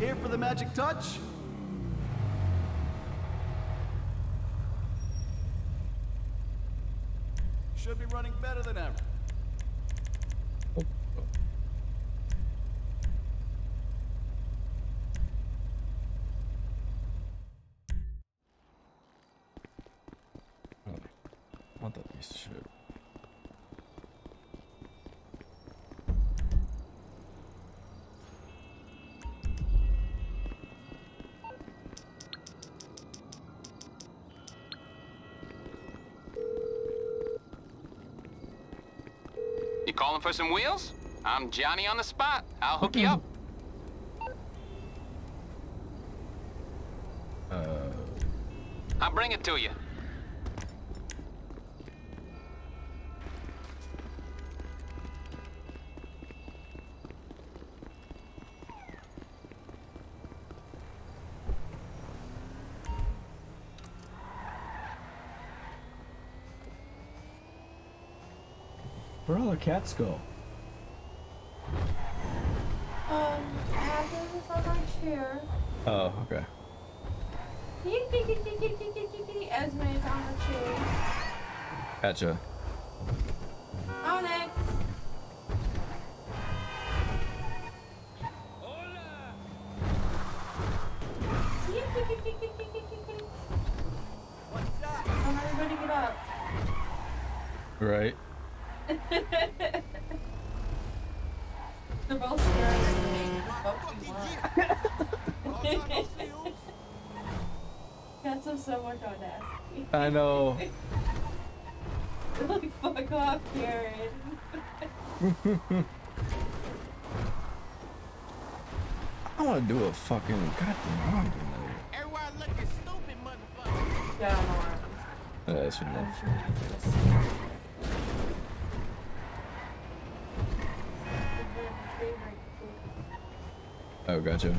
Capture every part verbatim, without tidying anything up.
here for the magic touch? Should be running better than ever. Oh, oh. Oh, I want that piece of shit. You calling for some wheels? I'm Johnny on the spot. I'll hook you up. Uh, I'll bring it to you. where'd all the cats go? Um, Adam is on my chair. Oh, okay. Esme is on her chair. Gotcha. Onyx. What's up? Come everybody get up. Right. They're both scared of me. Fucking what? Cats have so much audacity. I know. They're like, fuck off, Karen. I want to do a fucking goddamn laundry night. Everyone looking stupid, motherfucker. Yeah, I'm alright. Uh, that's I'm enough. sure you just... Oh, gotcha.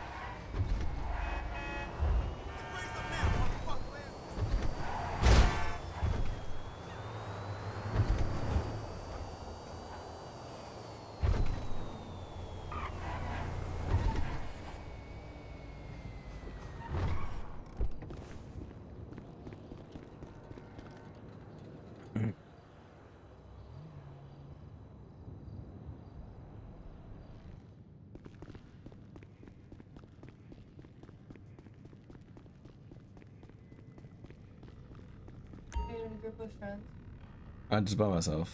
Are you in a group of friends? I'm just by myself.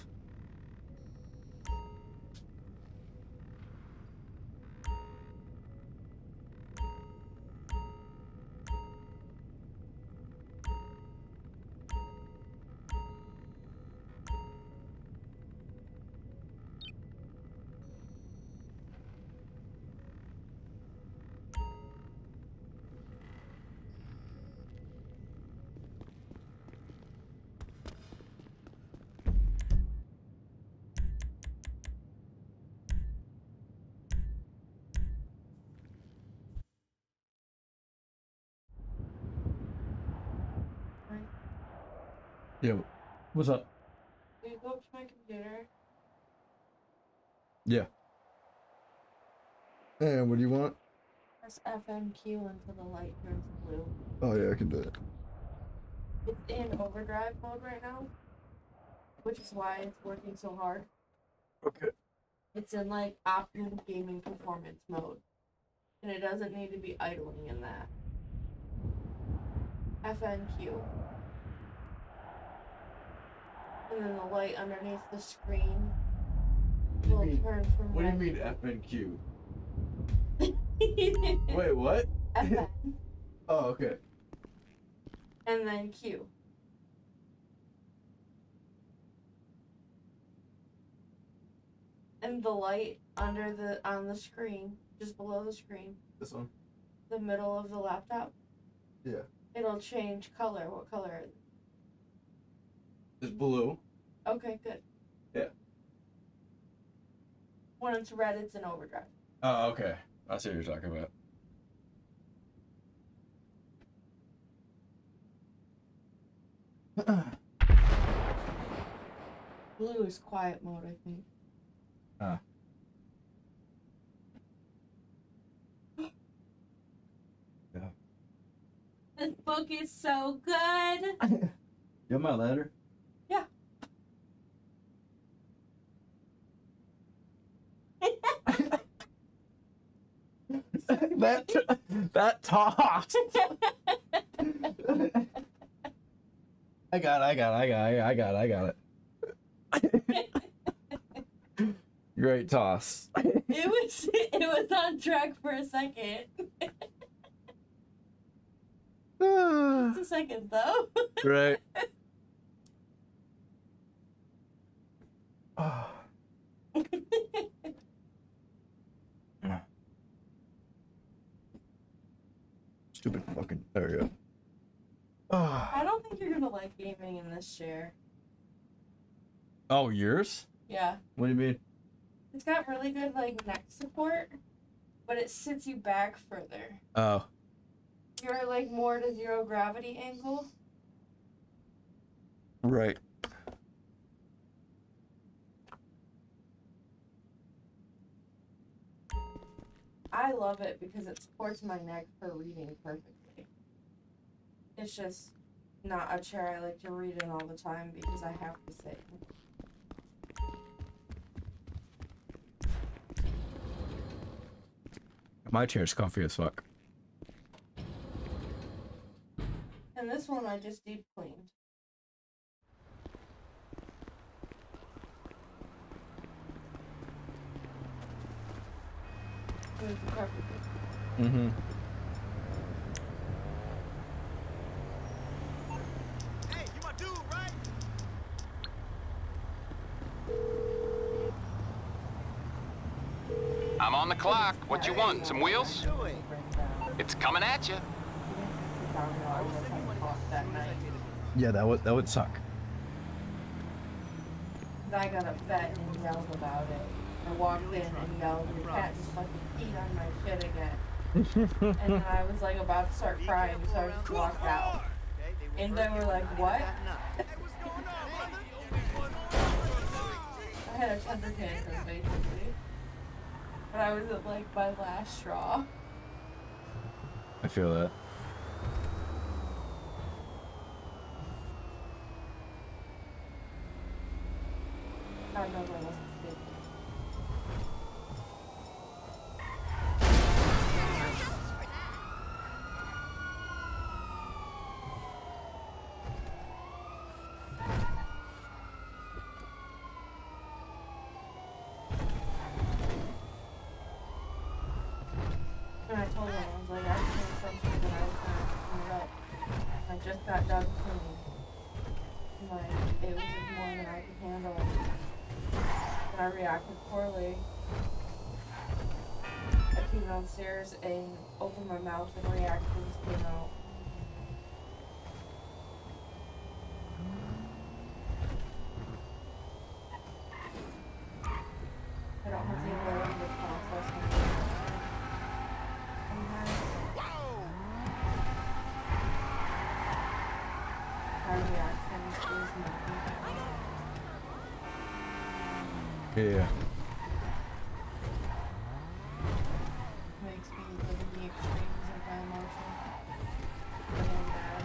Right. Yeah. What's up? Will you go up to my computer? Yeah. And what do you want? Press F M Q until the light turns blue. Oh yeah, I can do it. It's in overdrive mode right now, which is why it's working so hard. Okay. It's in like optimum gaming performance mode, and it doesn't need to be idling in that. F N Q. And then the light underneath the screen will turn from What do you red. mean F N Q? Wait, Wait, what? F N Oh, okay. and then Q. And the light under the on the screen, just below the screen, This one? the middle of the laptop, Yeah. it'll change color. What color is it? It's blue. Okay, good. Yeah. When it's red, it's in overdrive. Oh, okay. I see what you're talking about. Blue is quiet mode, I think. Ah. Coke is so good. You have my letter? Yeah. that that toss. I got it, I got it, I got it, I got it, I got it. Great toss. It was it was on track for a second. Just a second though. Right. Oh. Stupid fucking. There we go. Oh. I don't think you're gonna like gaming in this chair. Oh, yours? Yeah. What do you mean? It's got really good like neck support, but it sits you back further. Oh. You're like more to zero gravity angle. Right. I love it because it supports my neck for reading perfectly. It's just not a chair I like to read in all the time because I have to sit. My chair's comfy as fuck. And this one I just deep cleaned. It was the carpet. Mm-hmm. Hey, you my dude, right? I'm on the clock. What you want? Some wheels? Doing. It's coming at you. That night. Yeah, that would that would suck. I got upset and yelled about it. I walked in and yelled, "Your cat just fucking peed on my shit again." And then I was like about to start crying, so I just walked out. And they were like, "What?" I had a temper tantrum basically. But I was at like my last straw. I feel that. I know I wasn't stupid. And I told him, I was like, I came from something that I was going to clean it up. I just got done cleaning. And like, it was just more than I could handle. And I reacted poorly. I came downstairs and opened my mouth and reactions came out. I don't have the ability to process my my reactions is nothing. Yeah. Makes me live in the extremes of my emotion. And I'm mad.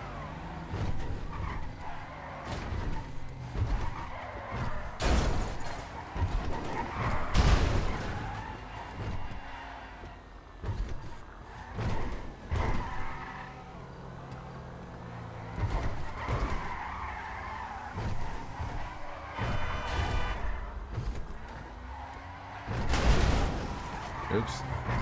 Oops.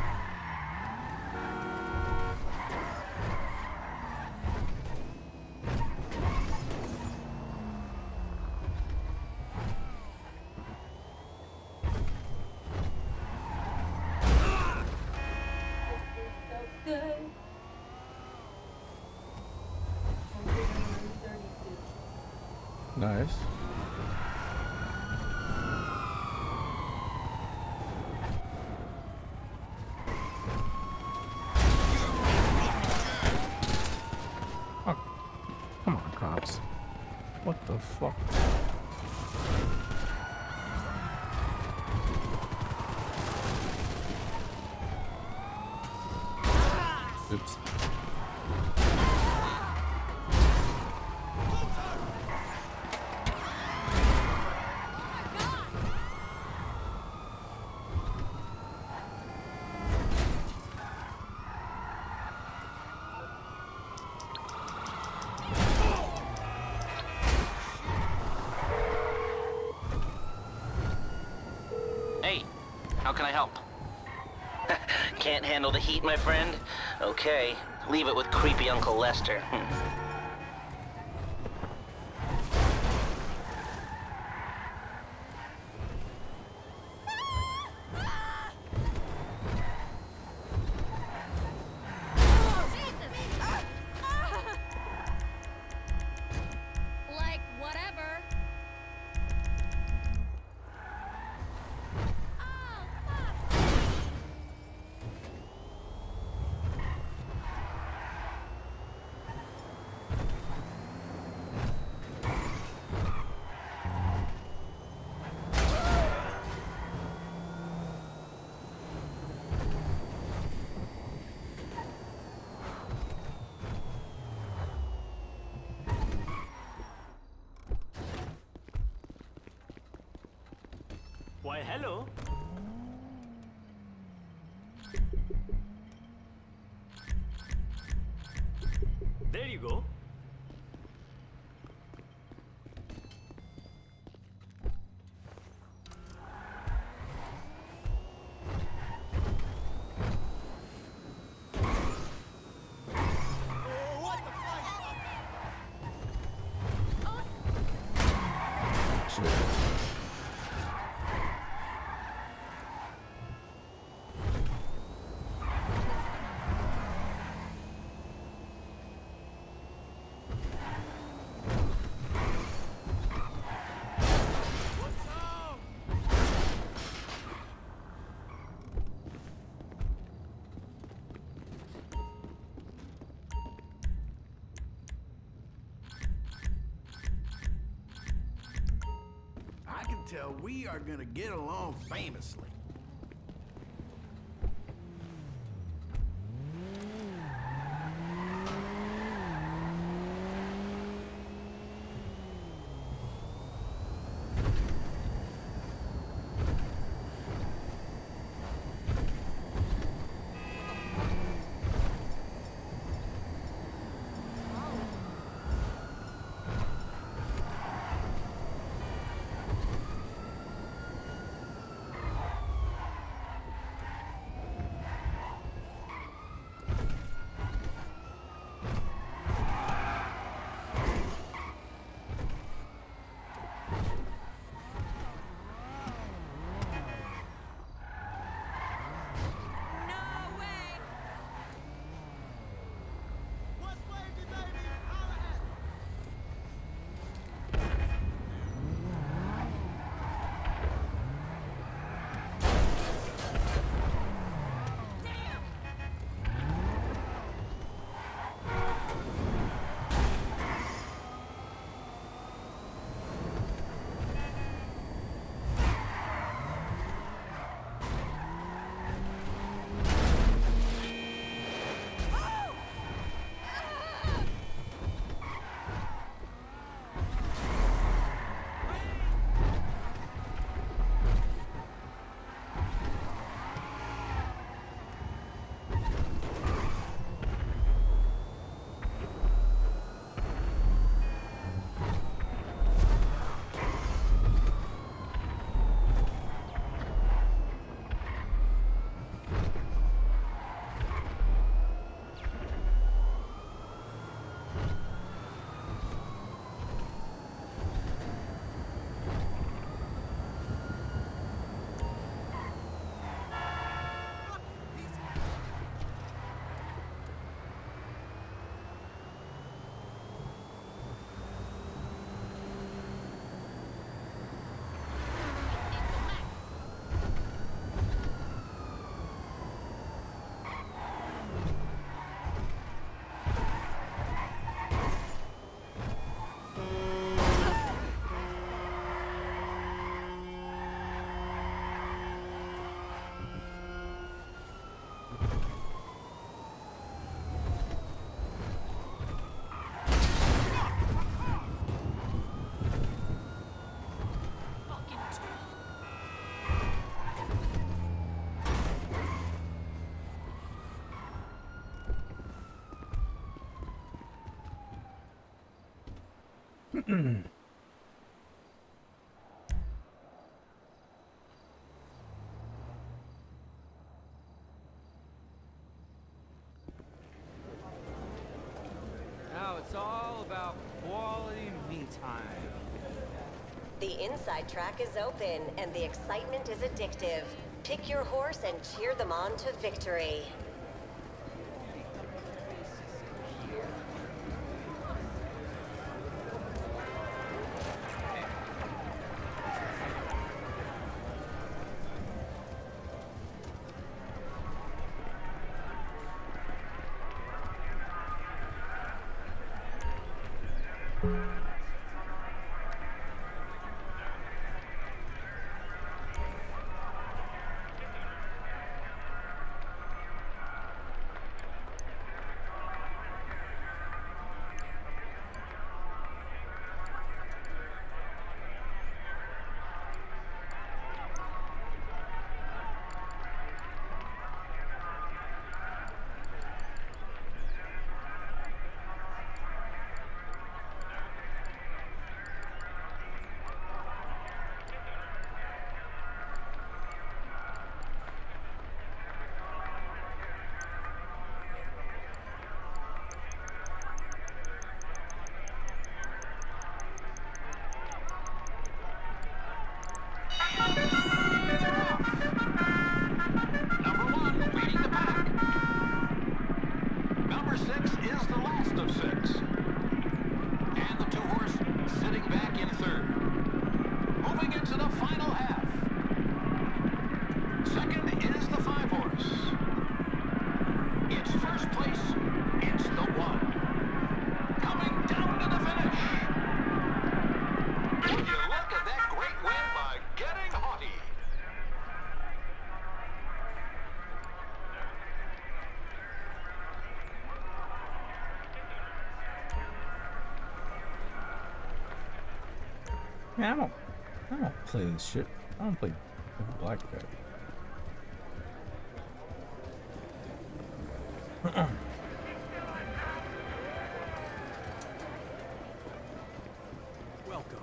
So good. I'm giving you thirty-two. Nice. Oh, come on, cops. What the fuck? Oops. How can I help? Can't handle the heat, my friend? Okay, leave it with creepy Uncle Lester. Like, whatever. Oh, fuck. Why, hello. There you go. I can tell we are gonna get along famously. No way. What's wavy, baby? Holla at me. The inside track is open, and the excitement is addictive. Pick your horse and cheer them on to victory. Number one, leading the pack. Number six is the last of six. And the two-horse sitting back in third. Moving into the final half. Second is the five-horse. It's first place. It's the one. Coming down to the finish. Would you look at that great win by Getting Haughty? Man, I don't, I don't play this shit. I don't play blackjack. Welcome.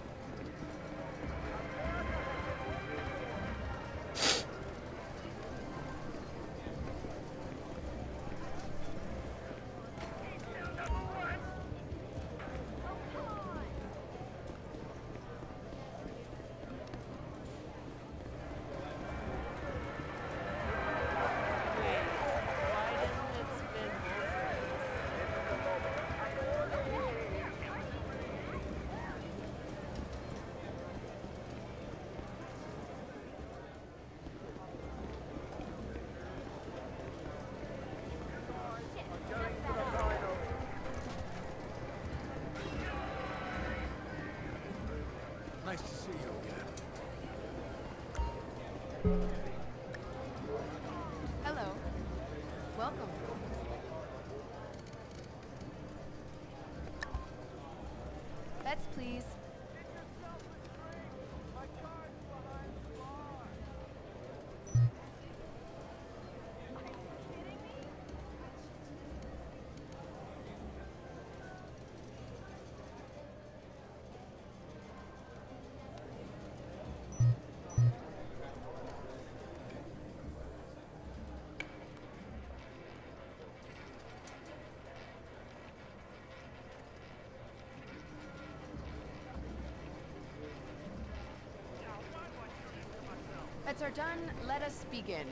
Nice to see you again. Hello. Welcome. Bets, please. Bets are done. Let us begin.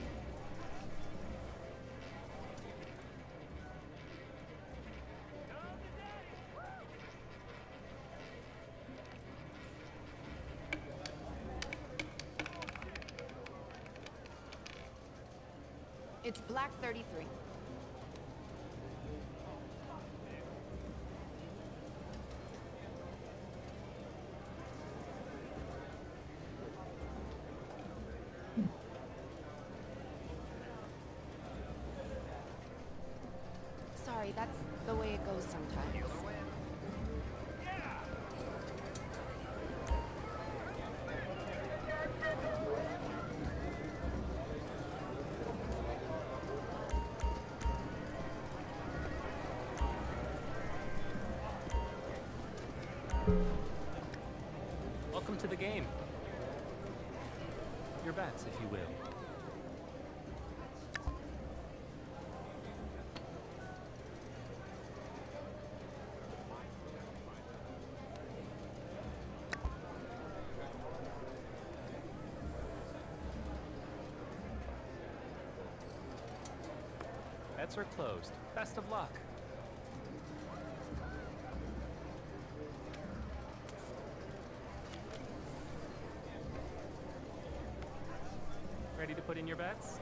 It's black thirty-three. Sorry, that's the way it goes sometimes. Welcome to the game. Your bets, if you will. Bets are closed. Best of luck. Ready to put in your bets?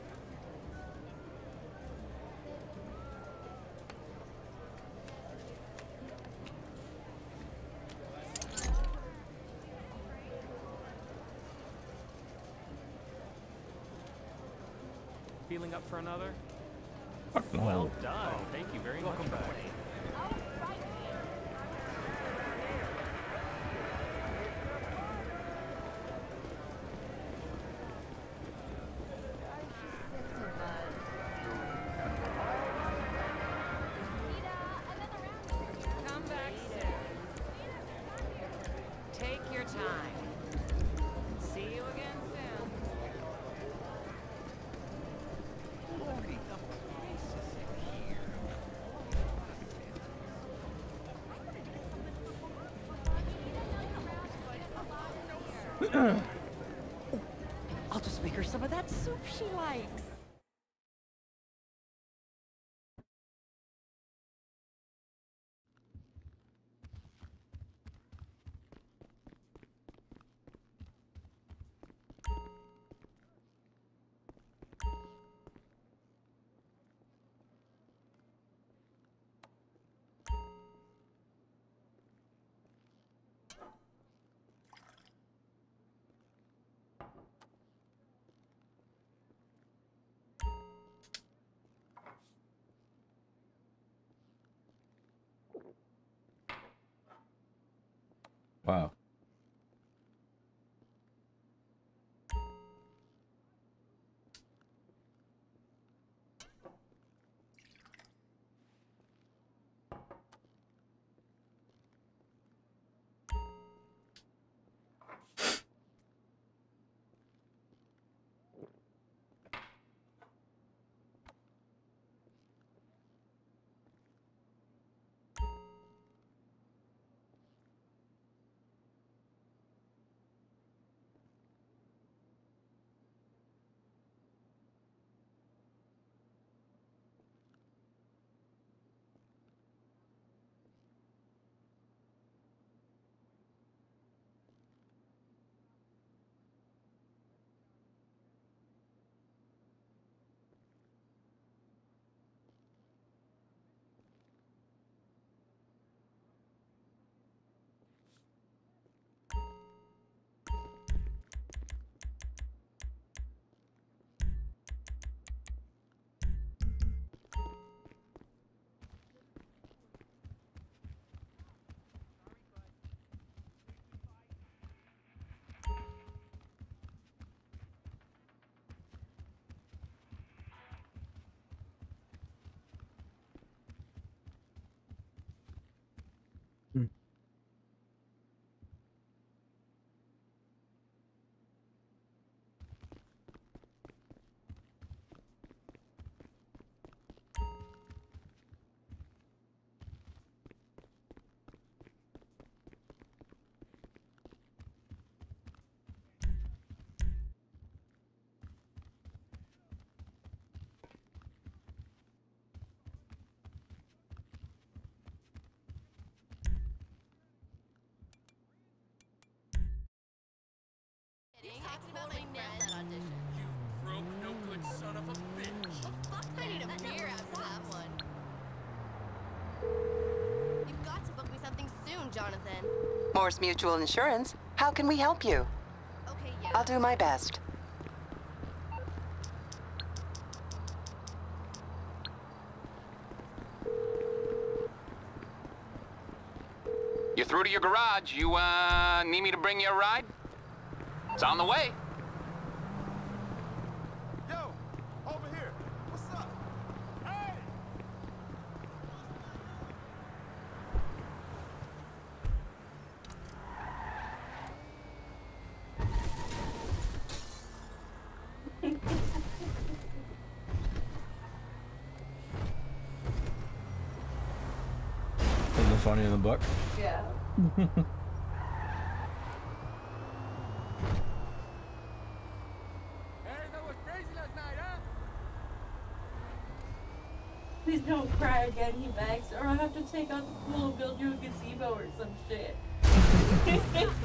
Feeling up for another? Fuck no. Well done. Thank you very much. Back. Come back soon. Take your time. See you again soon. I'll just make her some of that soup she likes. Wow. About my nailed that audition. You broke no good son of a bitch. Well, fuck, I need a beer after that one. You've got to book me something soon, Jonathan. Morse Mutual Insurance. How can we help you? Okay, yeah. I'll do my best. You're through to your garage. You, uh, need me to bring you a ride? It's on the way. Yo, over here. What's up? Hey! Isn't it funny in the book? Yeah. don't cry again, he begs, or I'll have to take out the pool and build you a gazebo or some shit. He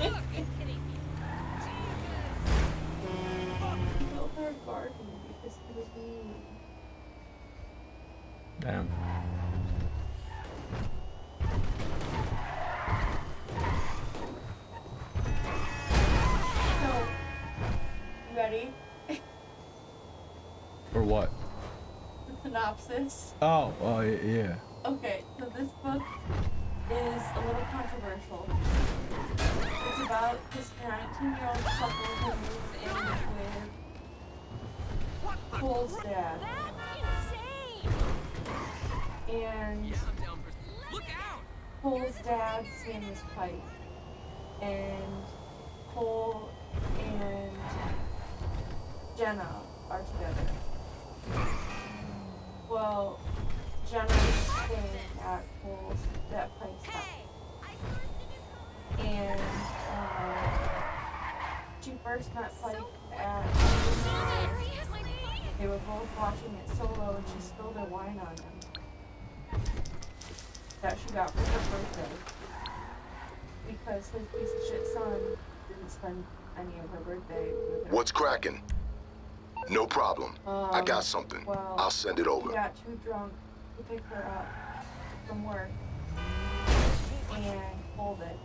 built our garden because he was mean. Damn. So, you ready? For what? The synopsis. Oh, oh y- yeah. Okay, so this book is a little controversial. It's about this nineteen-year-old couple who moves in with Cole's dad. And Cole's dad's name is Pike. And Cole and Jenna are together. Well, Jenna is staying at Cole's, at Pike's house. And uh, she first met Pike at they were both watching it solo and she spilled her wine on him. That she got for her birthday. Because his piece of shit son didn't spend any of her birthday with her. What's cracking? No problem. Um, I got something. Well, I'll send it over. He got too drunk to pick her up from work and pulled it.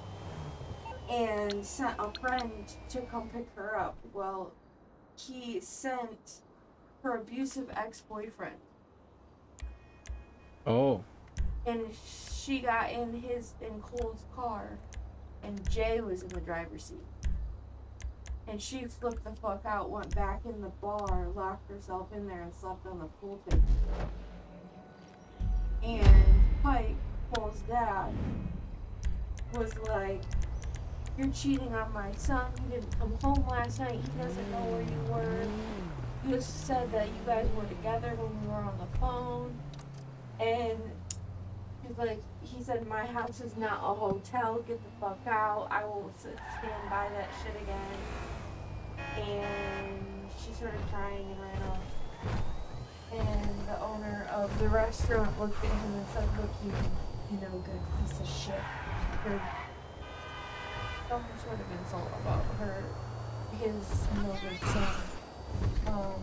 And sent a friend to come pick her up. Well, he sent her abusive ex-boyfriend. Oh. And she got in his, in Cole's car, and Jay was in the driver's seat. And she flipped the fuck out, went back in the bar, locked herself in there, and slept on the pool table. And Pike, Cole's dad, was like, "You're cheating on my son. He didn't come home last night. He doesn't know where you were. You just said that you guys were together when we were on the phone." And he's like, he said, "My house is not a hotel. Get the fuck out. I will sit, stand by that shit again." And she started crying and ran off. And the owner of the restaurant looked at him and said, "Look, you, you no good piece of shit." Or some sort of insult about her, his no good son. Um,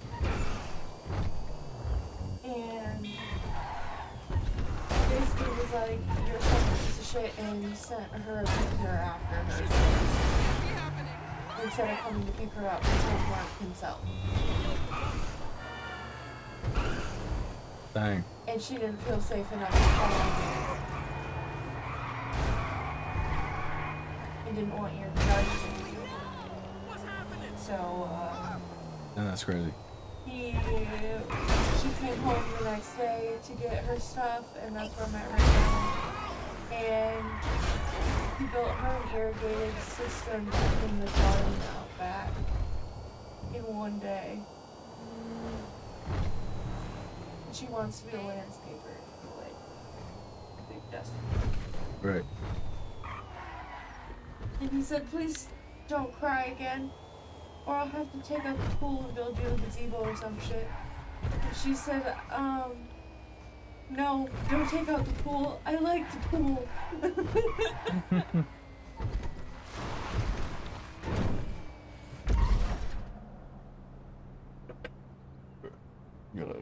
and basically was like, "You're such a piece of shit," and sent her a picture after her. Instead of coming to pick her up, and told Mark himself. Dang. And she didn't feel safe enough to call him. And didn't want your privacy. So, uh... And that's crazy. He... She came home the next day to get her stuff, and that's where I'm at right now. And he built her an irrigated system in the garden out back in one day. And she wants to be a landscaper, like a big destiny. Right. And he said, "Please don't cry again, or I'll have to take out the pool and build you a gazebo or some shit." And she said, um, "No, don't take out the pool. I like the pool." Good.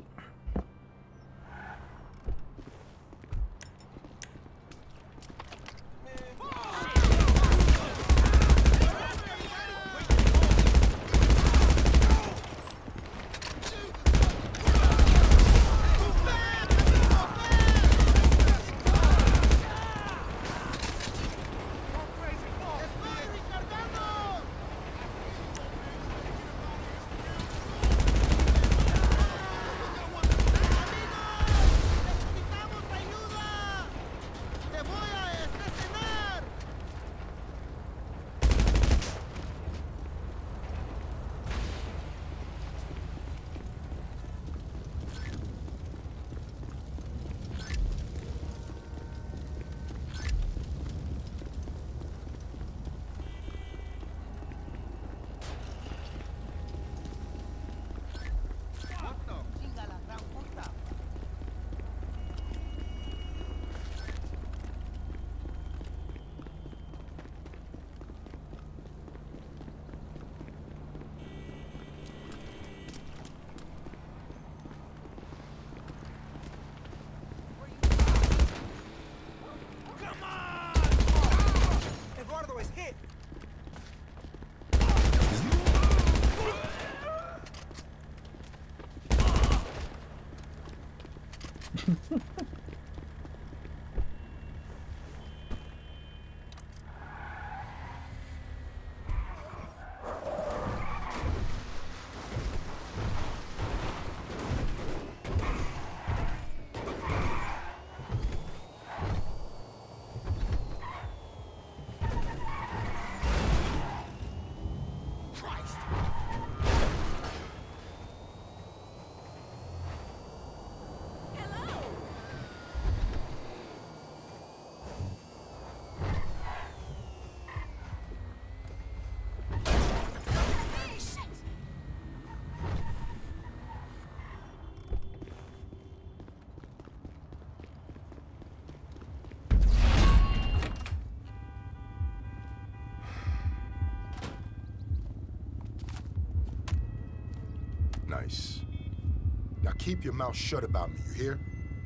nice. Now keep your mouth shut about me, you hear?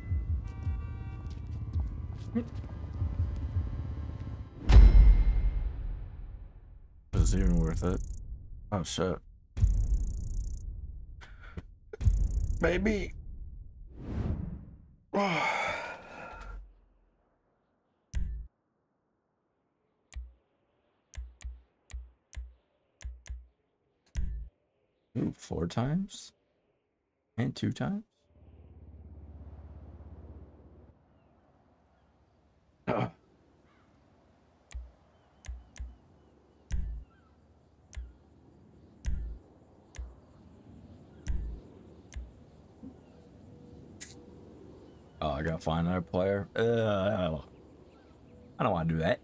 Was it even worth it? Oh shit. Baby. Ooh, four times? And two times? Ugh. Oh, I gotta find another player. Uh, I don't want to do that.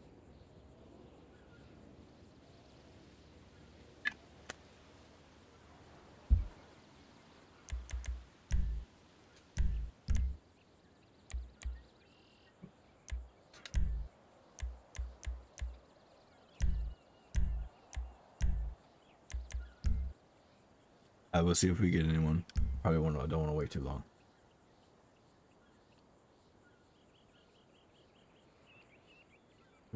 I will see if we get anyone. Probably won't, I don't want to wait too long. Hmm.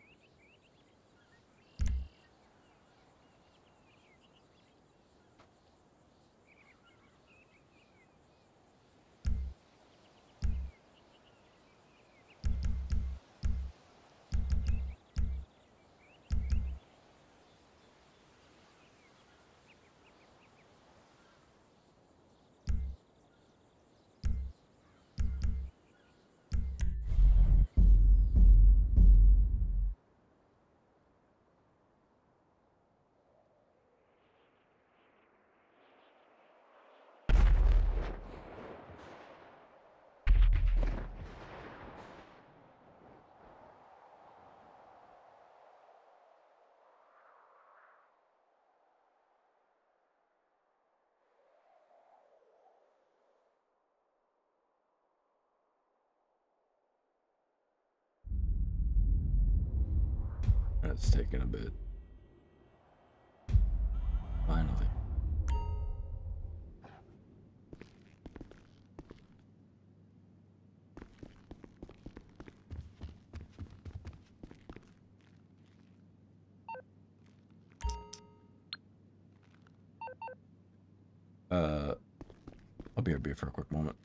That's taking a bit. Finally. Uh, I'll be here for a quick moment.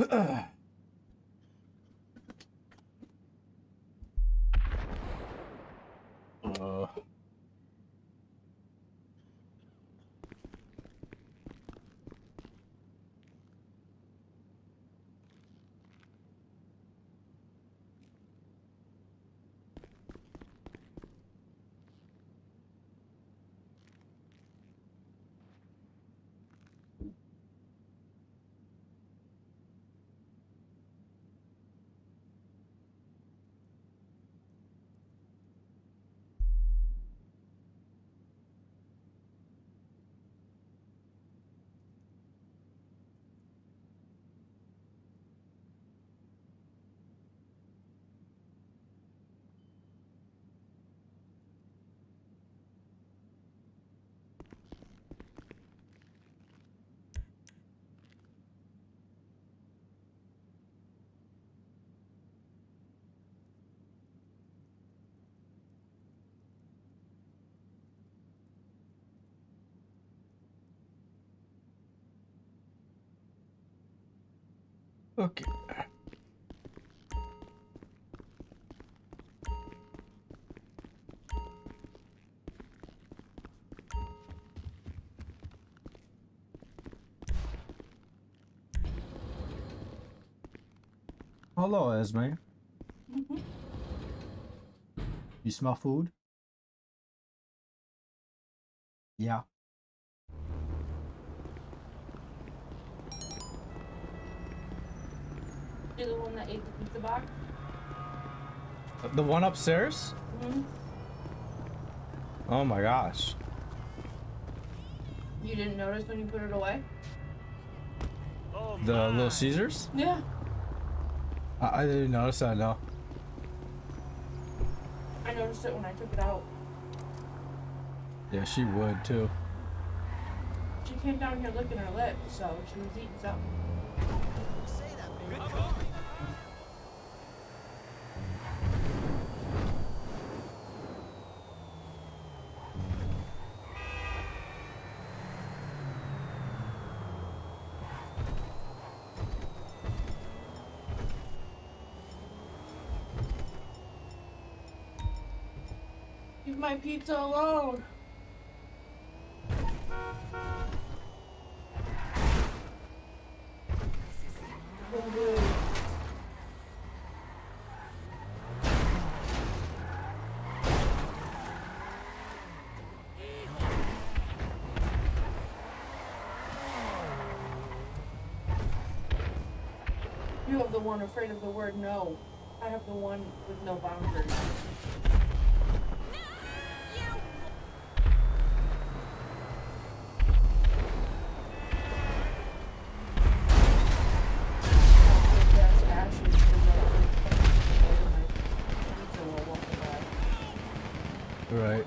uh. Okay. Hello, Esme. Mm-hmm. You smell food? Yeah. You're the one that ate the pizza box? The one upstairs? Mm-hmm. Oh my gosh. You didn't notice when you put it away? Oh The my. Little Caesars? Yeah. I, I didn't notice that, no. I noticed it when I took it out. Yeah, she would too. She came down here licking her lips, so she was eating something. Good call. Leave my pizza alone. You have the one afraid of the word no. I have the one with no boundaries. Right.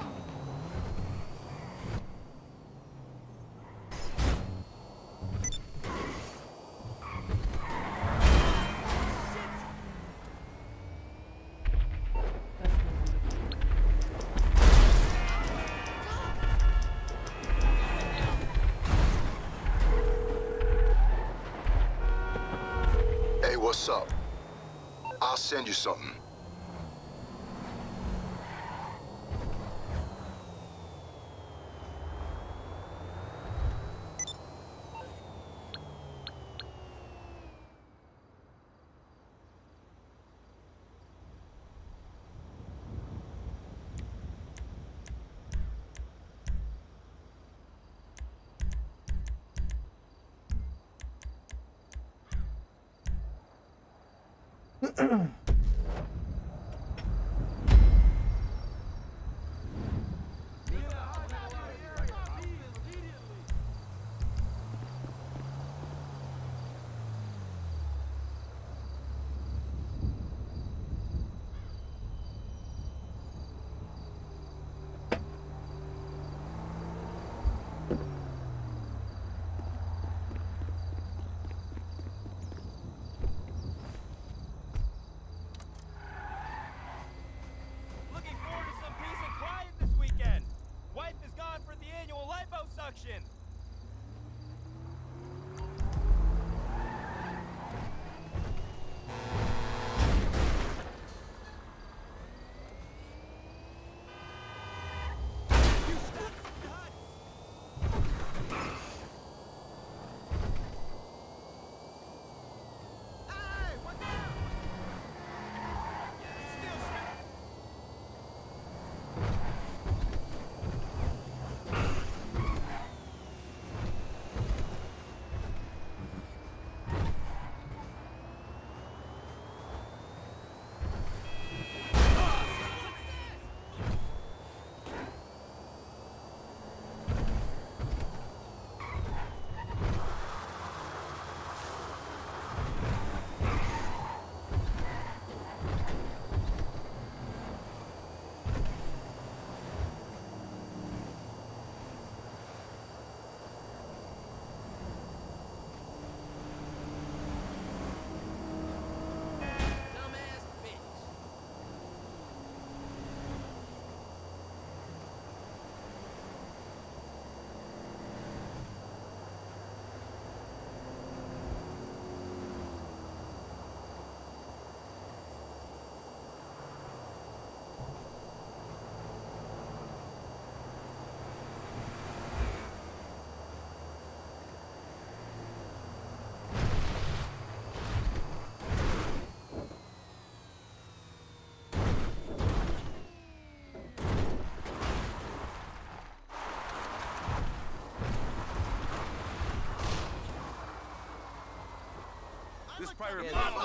Hey, what's up? I'll send you something. This pirate pop.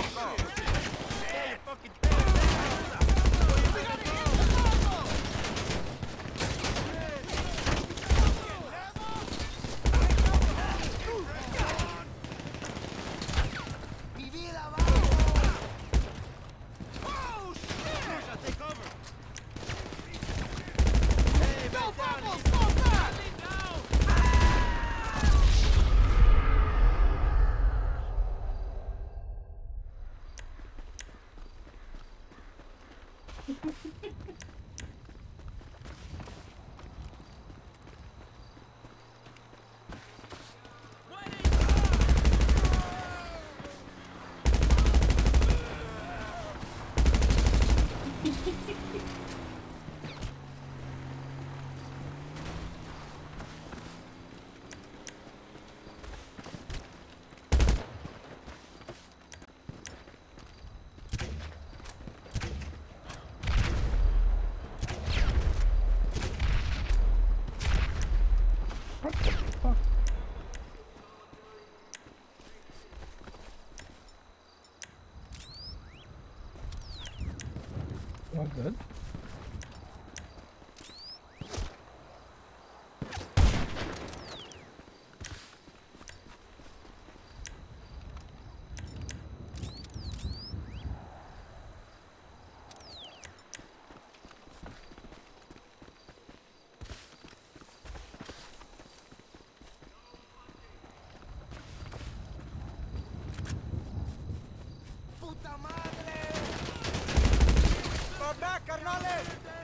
All good. ¡Puta madre! ¡Go back, carnales!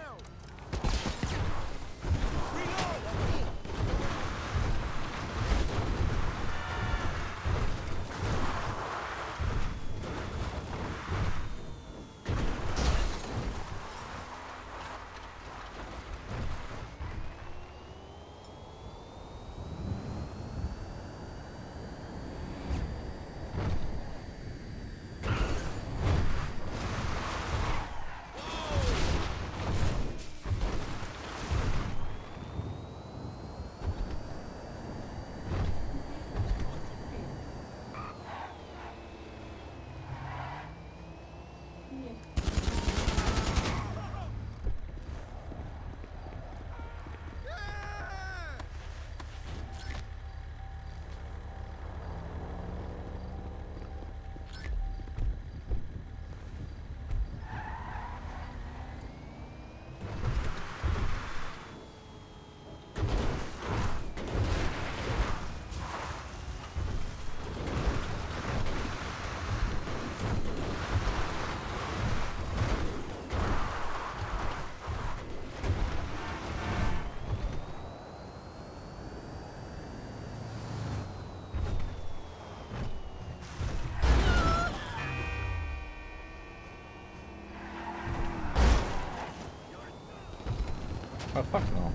Oh, fuck no.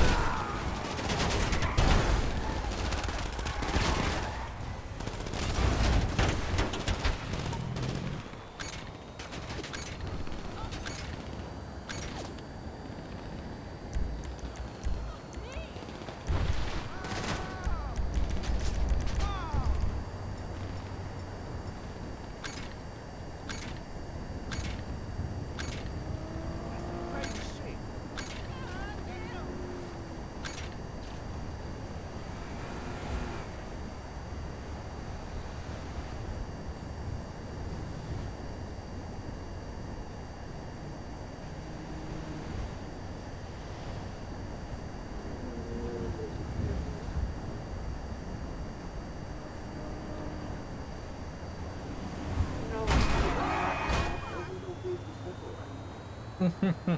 He's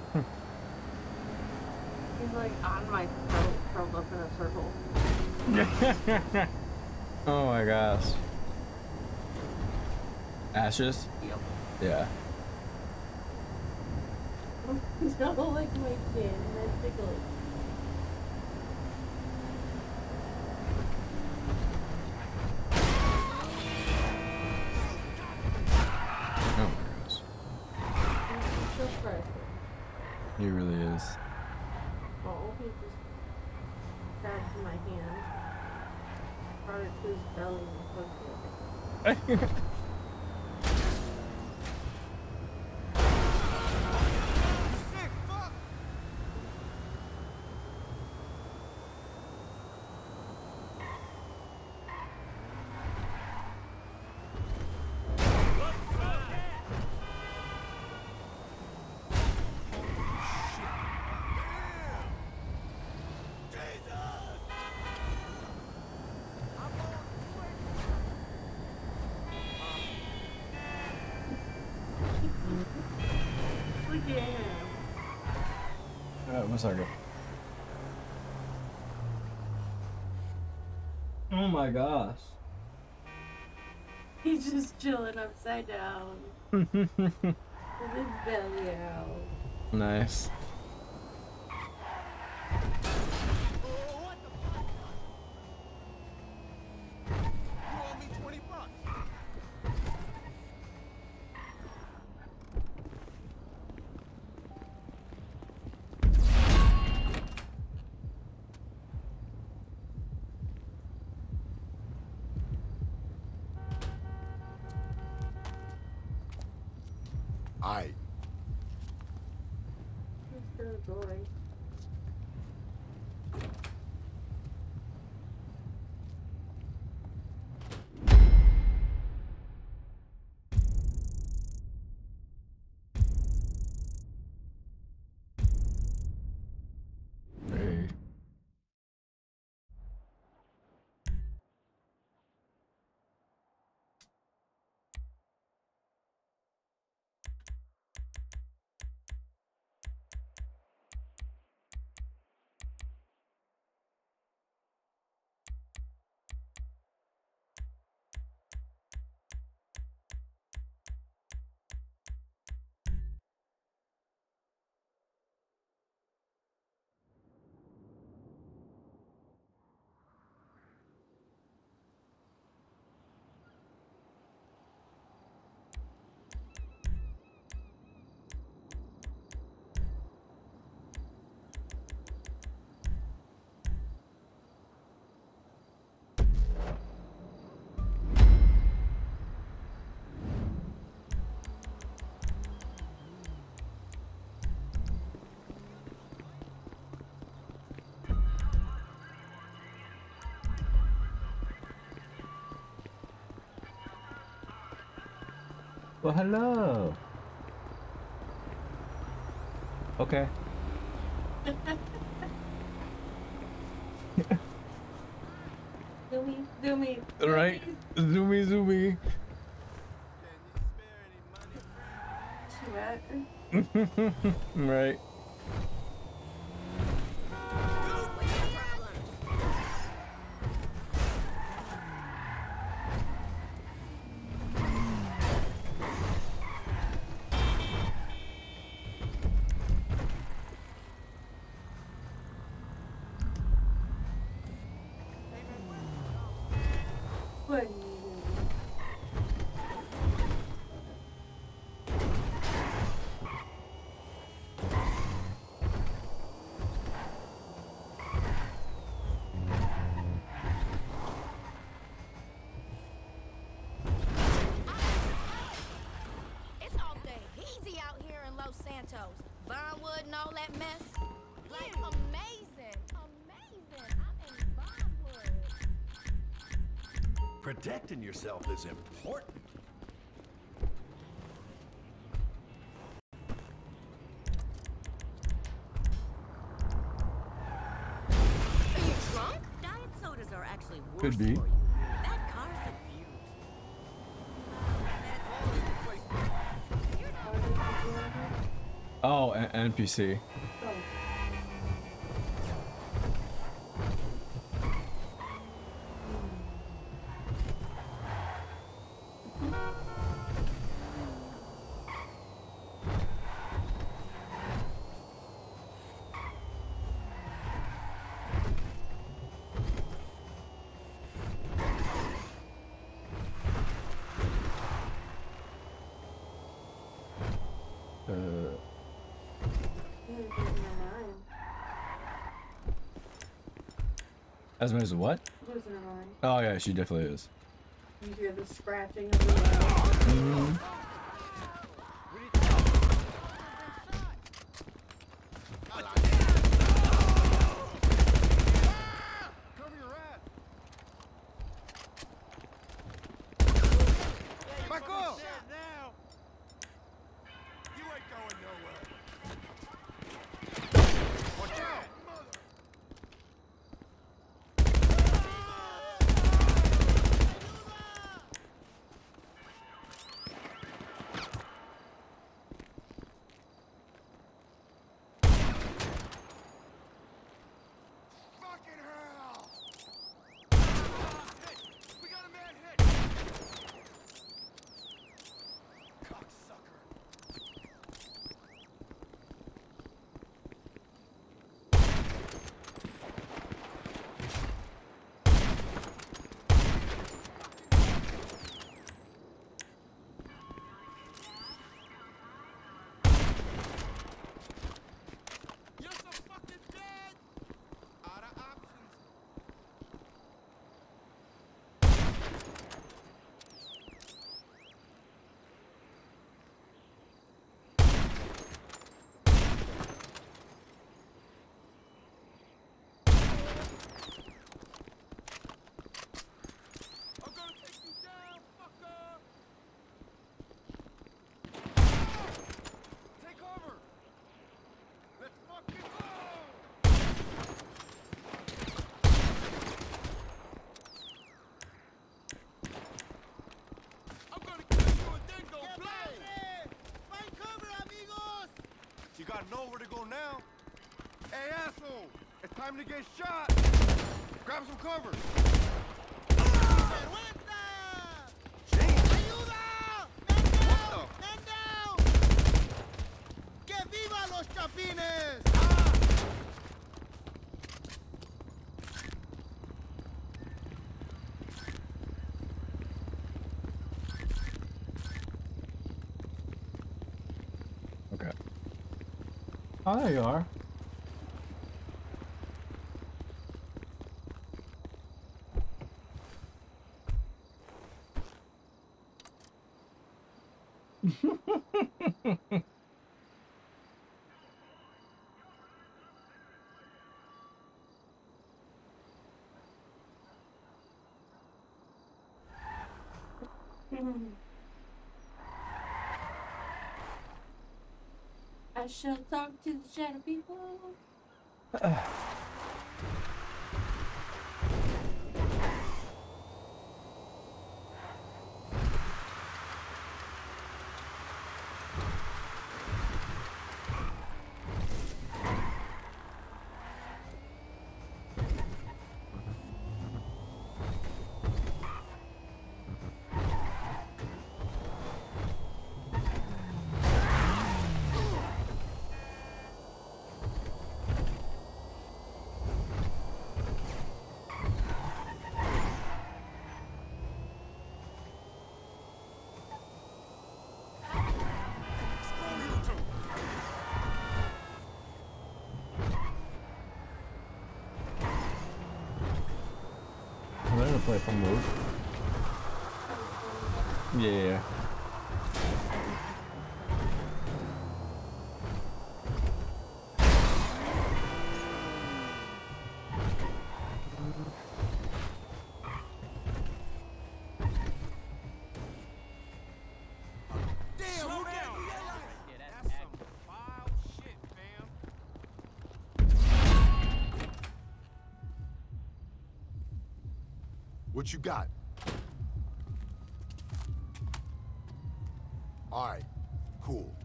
like on my throat, curled up in a circle. Oh my gosh. Ashes? Yep. Yeah. Don't like my chin, that's tickly. Oh my gosh. He's so frustrated. He really is. Oh, he just grabbed my hand, brought it to his belly and hooked it. Alright, one second. Oh my gosh. He's just chilling upside down. With his belly out. Nice. Aight. He's still a boy. Hey. Well, hello. Okay. Zoomy, zoomy. Right? Zoomy, zoomy. Sweat. Right. What are you doing? It's all day easy out here in Los Santos. Vinewood and all that mess. Like, amazing. Amazing. I'm in Vinewood. Protecting yourself is important. Are you drunk? Diet sodas are actually worse Could be. for you. That car's a Oh, a- N P C. Uh, Esme is what? Losing her mind. Oh yeah, she definitely is. You hear the scratching of the nails. Cover your ass. Michael! Now. You ain't going nowhere. Watch out! Fucking hell! We got a man hit! Cocksucker! You're so fucking dead! Out of options. I'm gonna take you down, fucker! Take cover! Let's fucking go! I'm gonna kill you and then go play! Find cover, amigos! You got nowhere to go now? Hey, asshole! It's time to get shot! Grab some cover! ¡Que viva los chapines! Okay. Oh, there you are. I shall talk to the shadow people. I'm gonna play from move. Yeah. Damn, slow down! That's some wild shit, fam. What you got? All right, cool.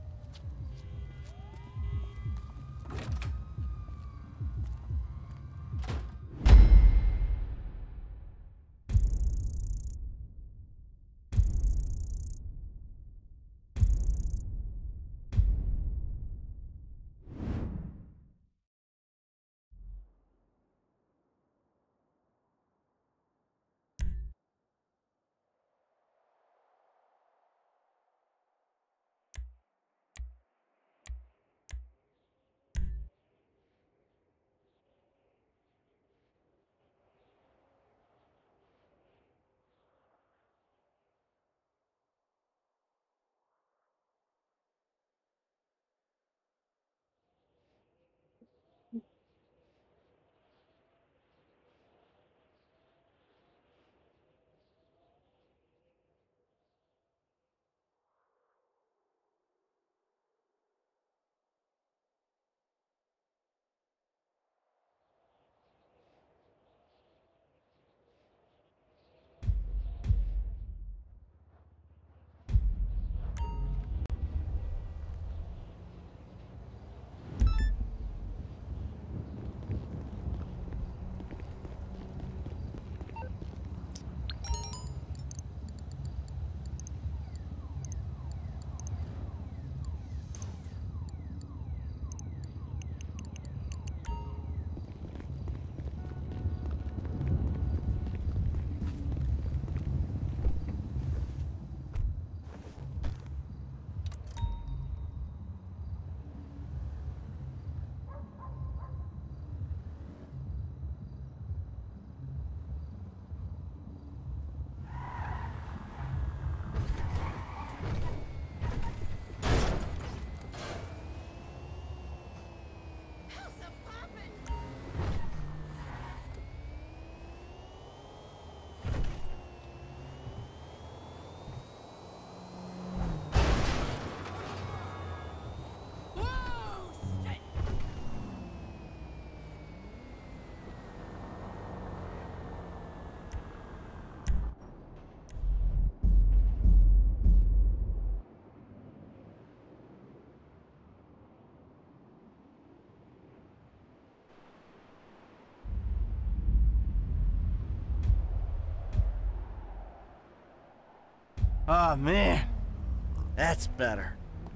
Oh, man. That's better.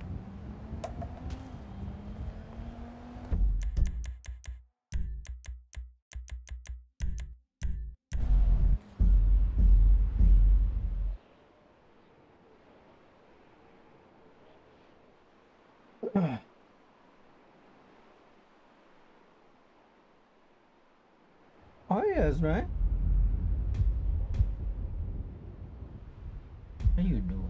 Oh yes, man. How you doing?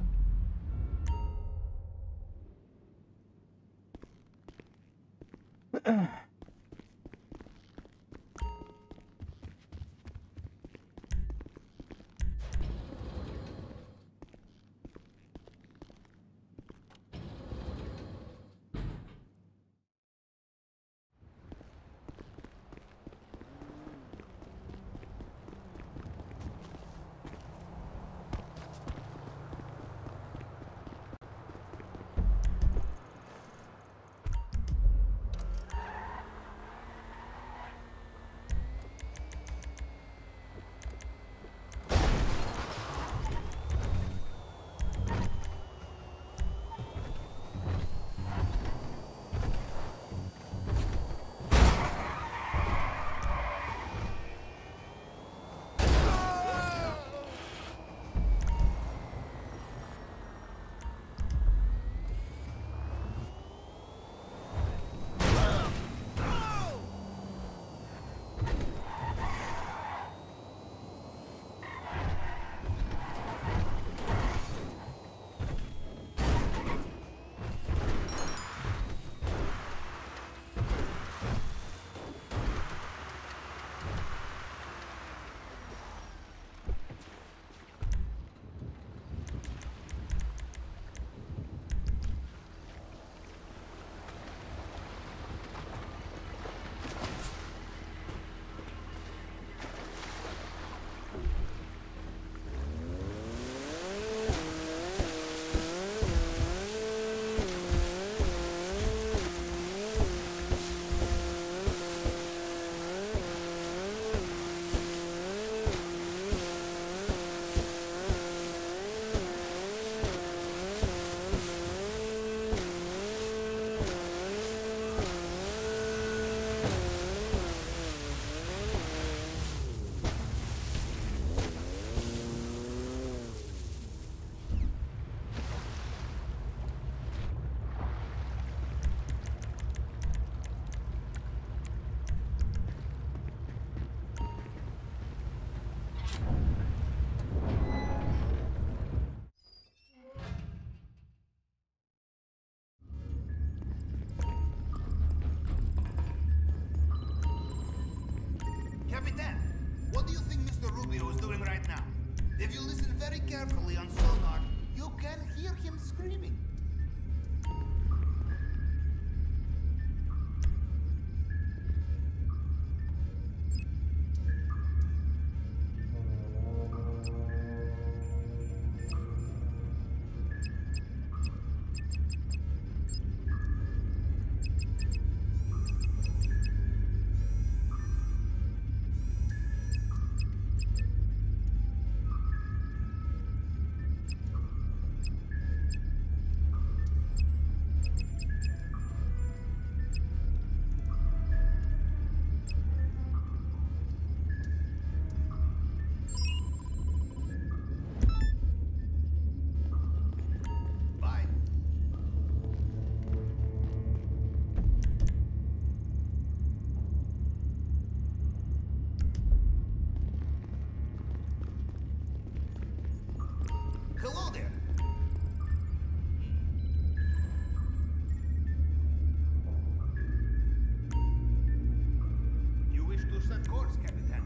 Capitan, what do you think Mister Rubio is doing right now? If you listen very carefully on sonar, you can hear him screaming. Hello there. You wish to set course, Capitan.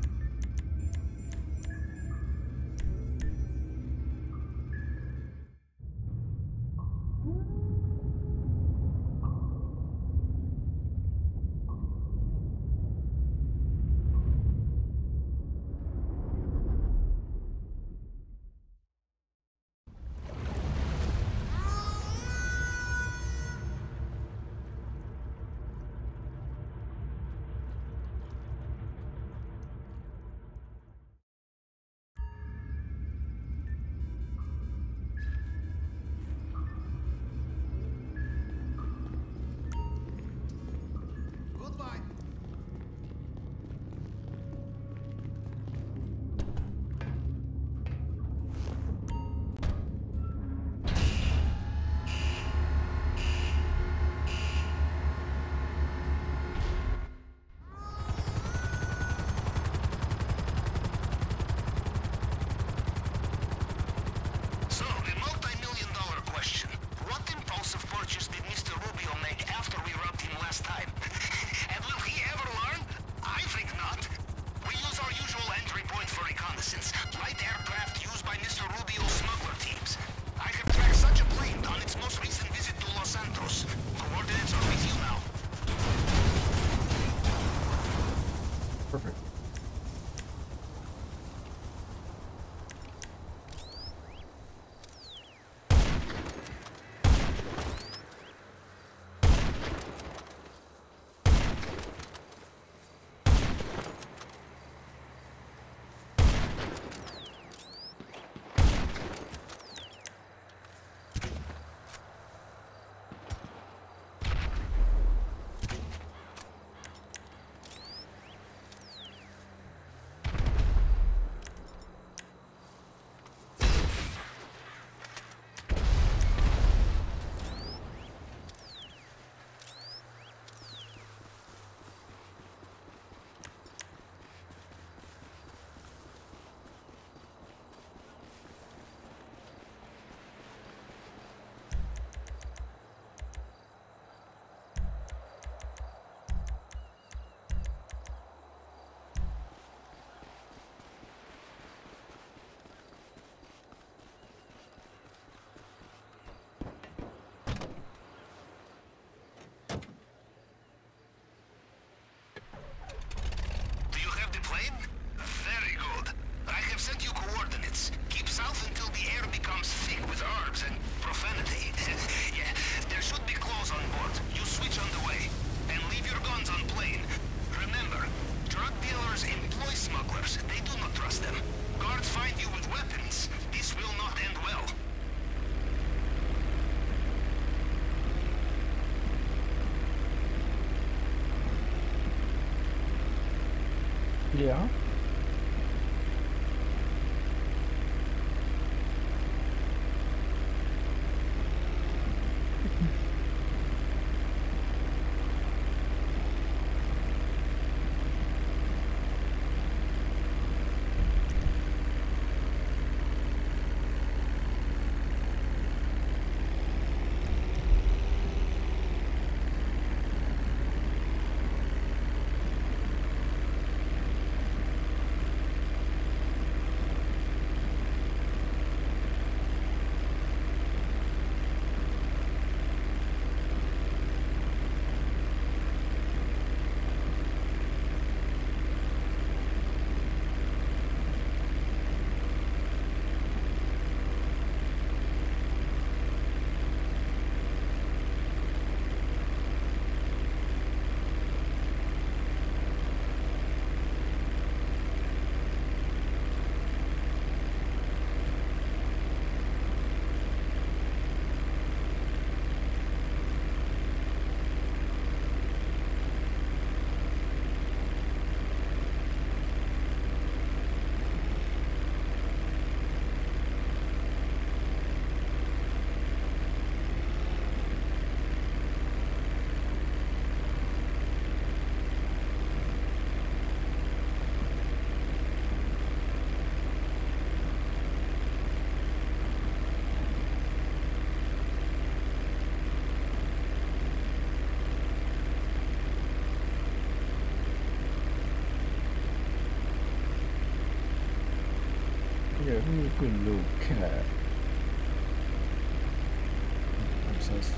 plane? Very good. I have sent you coordinates. Keep south until the air becomes thick with herbs and profanity. Yeah, there should be clothes on board. You switch on the way. And leave your guns on plane. Remember, drug dealers employ smugglers. They do not trust them. Guards find you with weapons. This will not end well. Yeah. Yeah, who's a good little cat? Princess.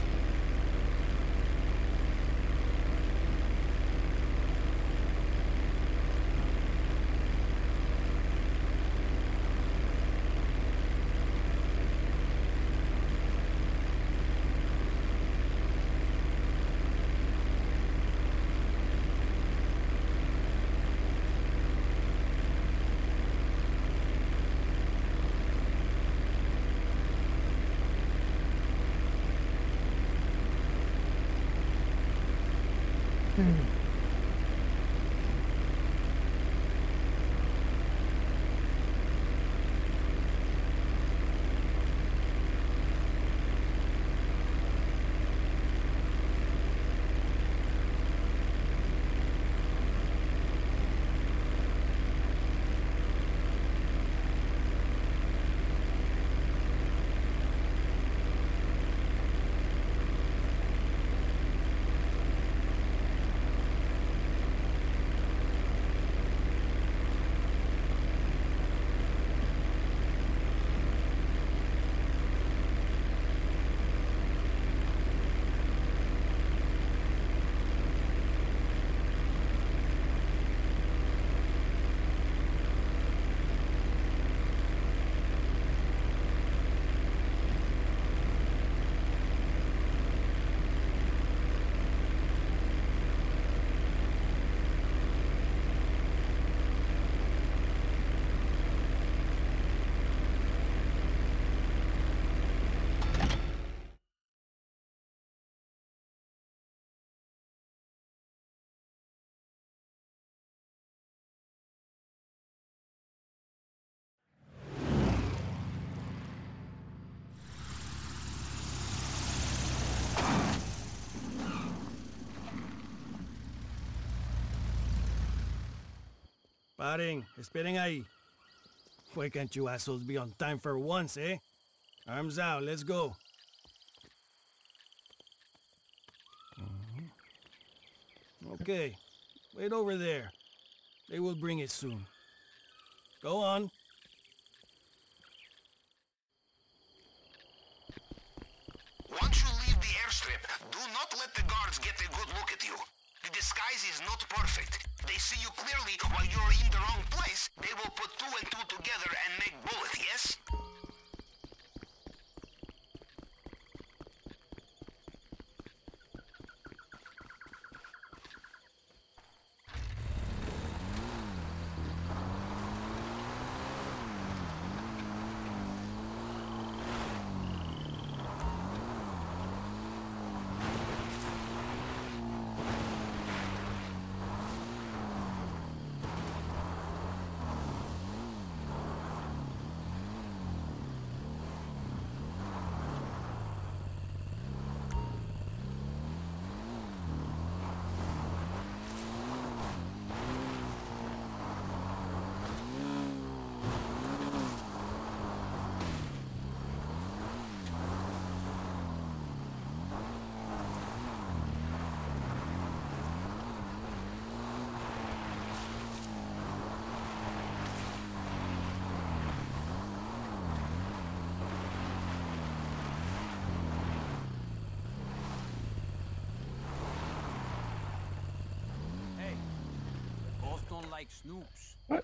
Paren, esperen ahí. Why can't you assholes be on time for once, eh? Arms out, let's go. Okay, wait over there. They will bring it soon. Go on. Once you leave the airstrip, do not let the guards get a good look at you. The disguise is not perfect. They see you clearly while you're in the wrong place. They will put two and two together and make bullet, yes? Don't like Snoops. What?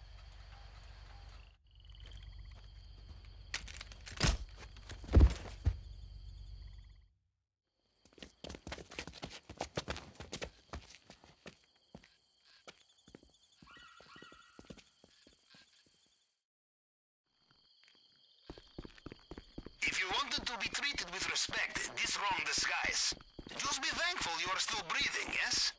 If you wanted to be treated with respect, this wrong disguise. Just be thankful you are still breathing, yes?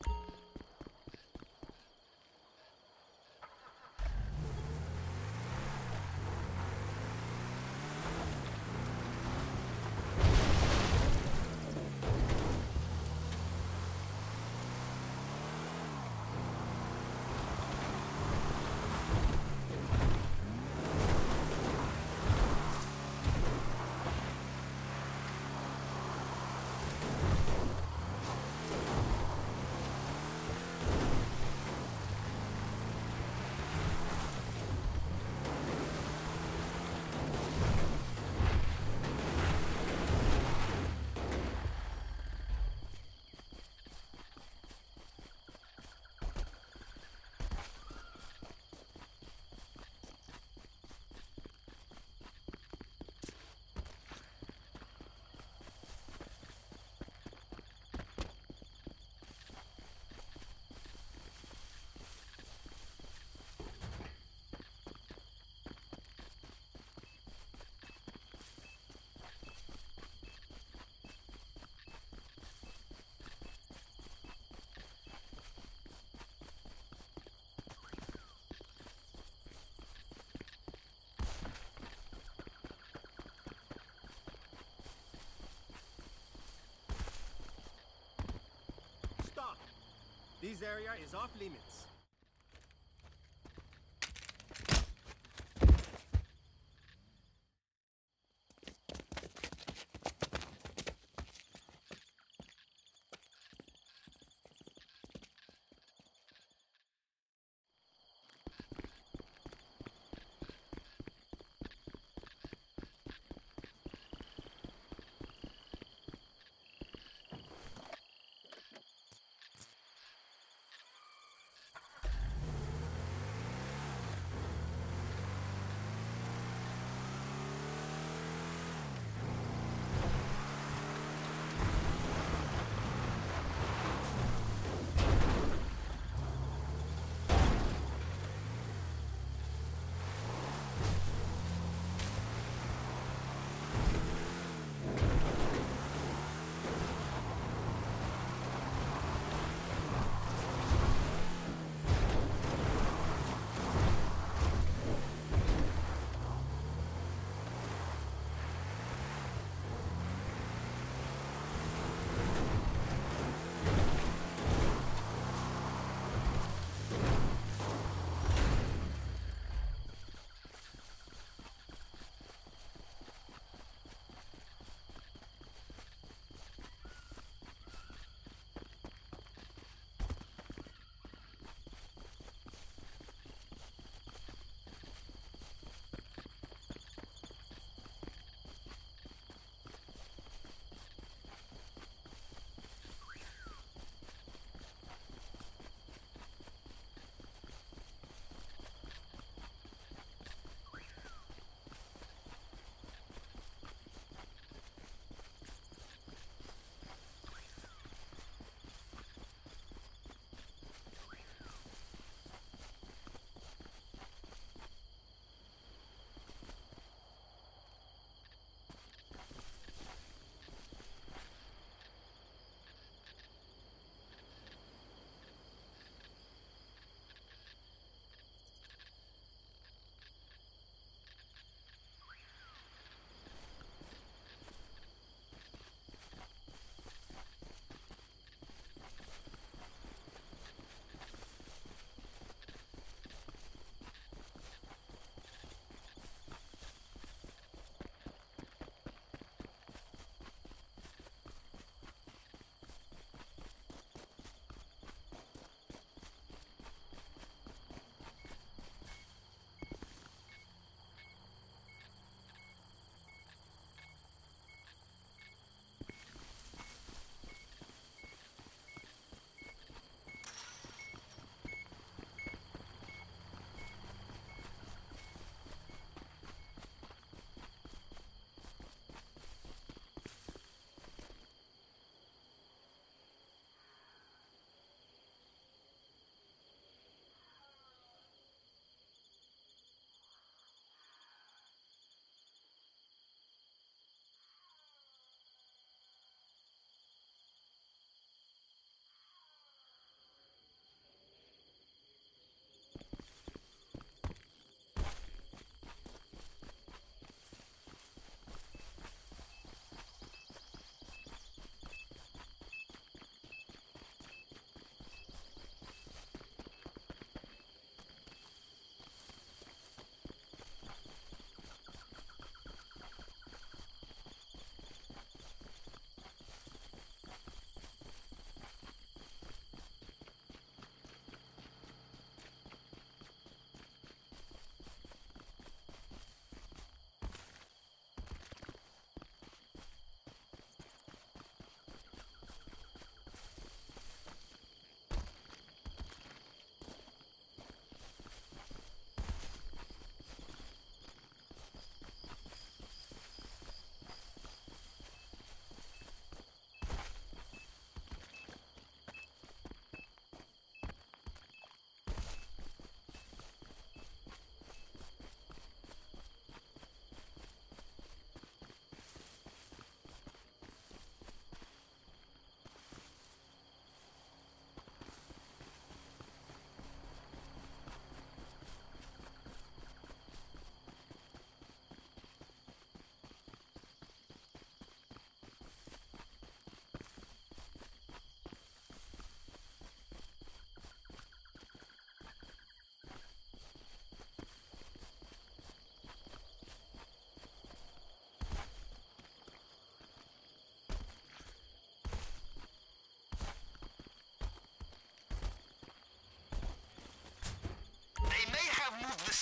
This area is off limits.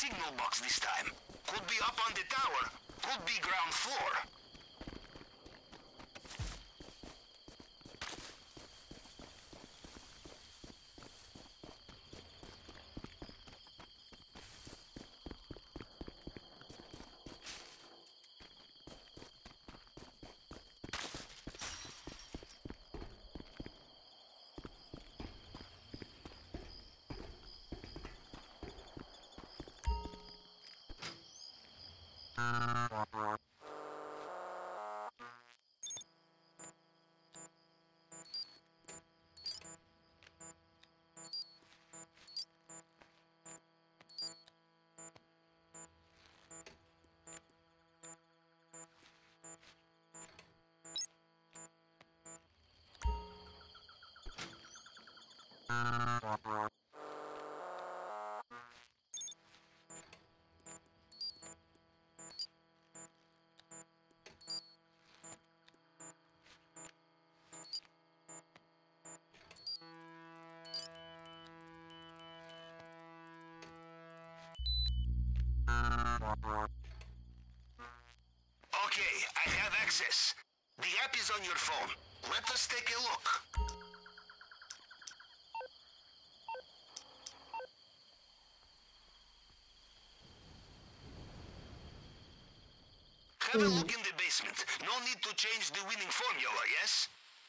signal box this time. Could be up on the tower, could be ground floor. Okay, I have access. The app is on your phone. Let us take a look. Have a look in the basement. No need to change the winning formula, yes?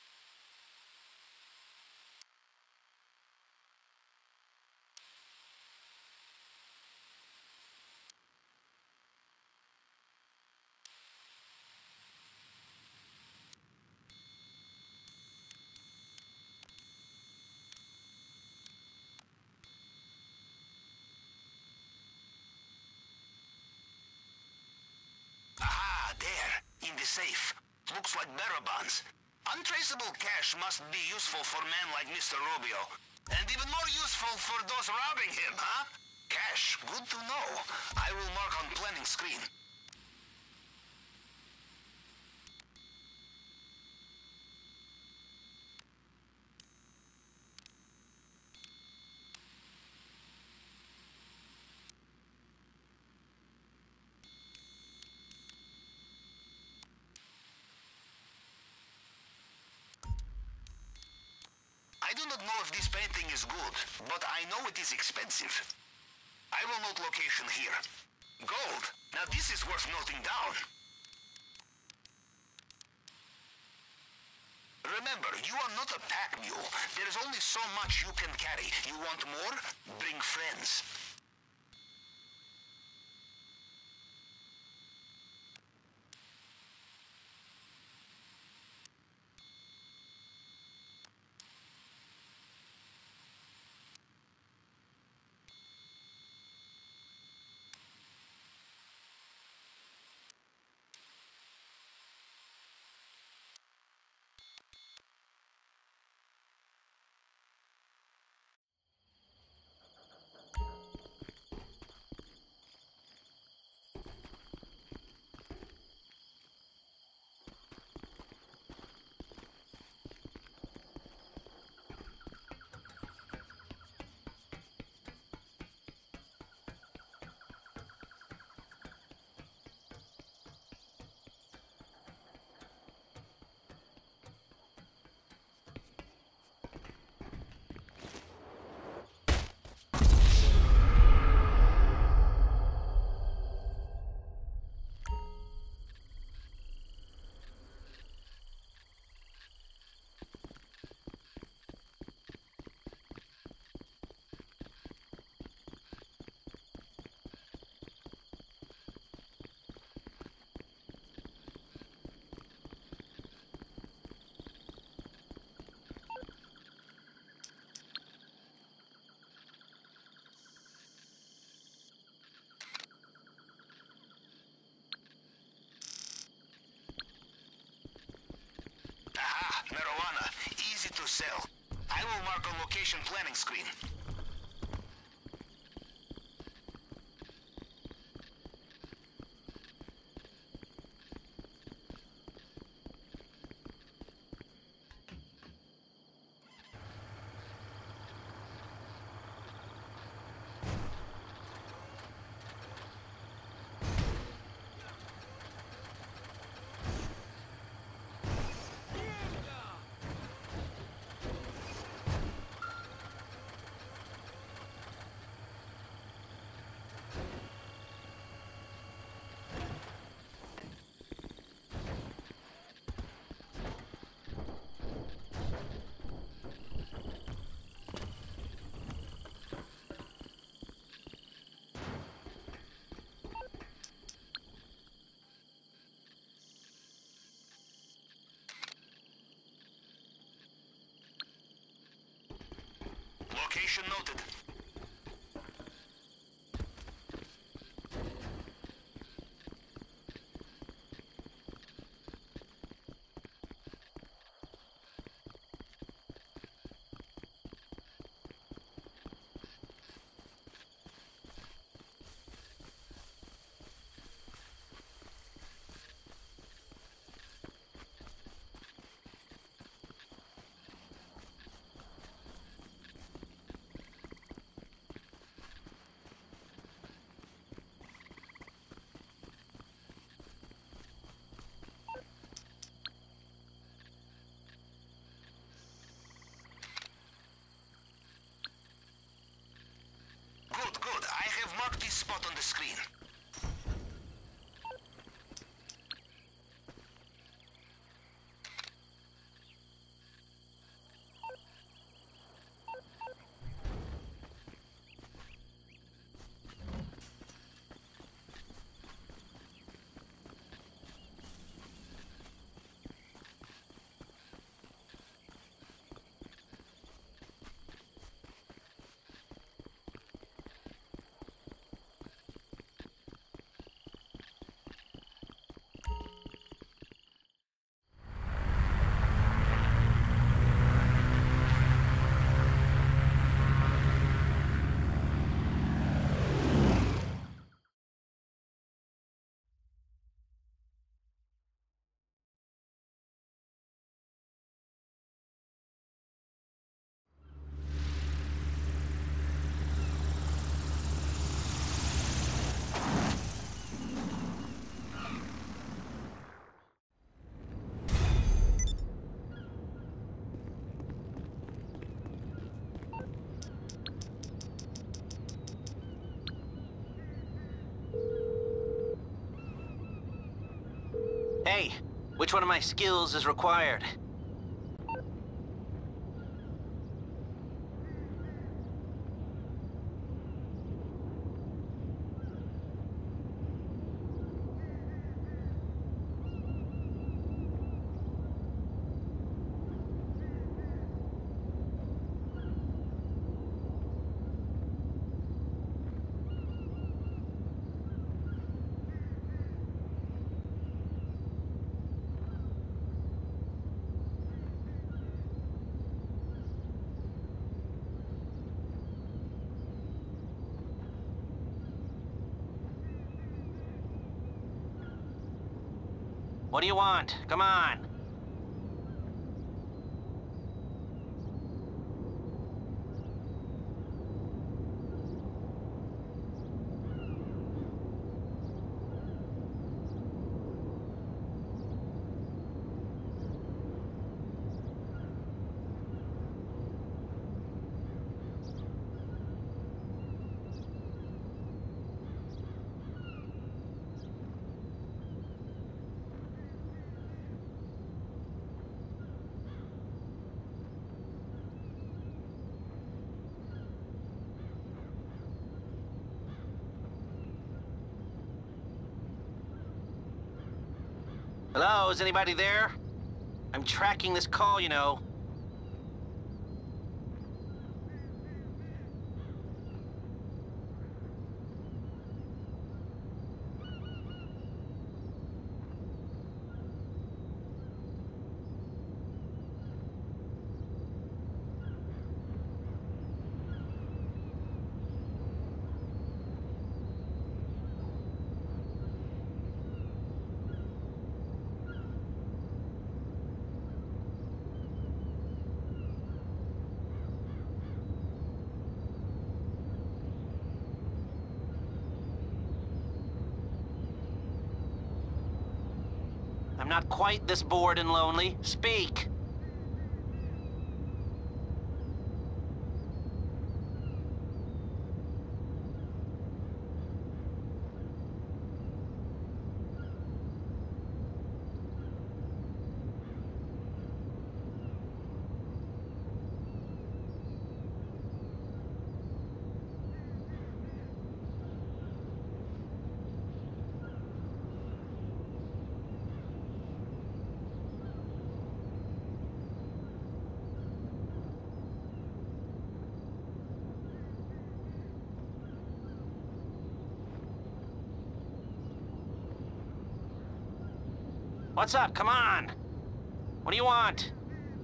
Ah, there, in the safe. Looks like bearer bonds. Untraceable cash must be useful for men like Mister Rubio. And even more useful for those robbing him, huh? Cash, good to know. I will mark on planning screen. I do not know if this painting is good, but I know it is expensive. I will note location here. Gold. Now this is worth noting down. Remember, you are not a pack mule. There is only so much you can carry. You want more? Bring friends. To sell. I will mark on location planning screen. Location noted. Good, good. I have marked this spot on the screen. Hey, which one of my skills is required? What do you want? Come on. Hello, is anybody there? I'm tracking this call, you know. I'm not quite this bored and lonely. Speak! What's up? Come on. What do you want?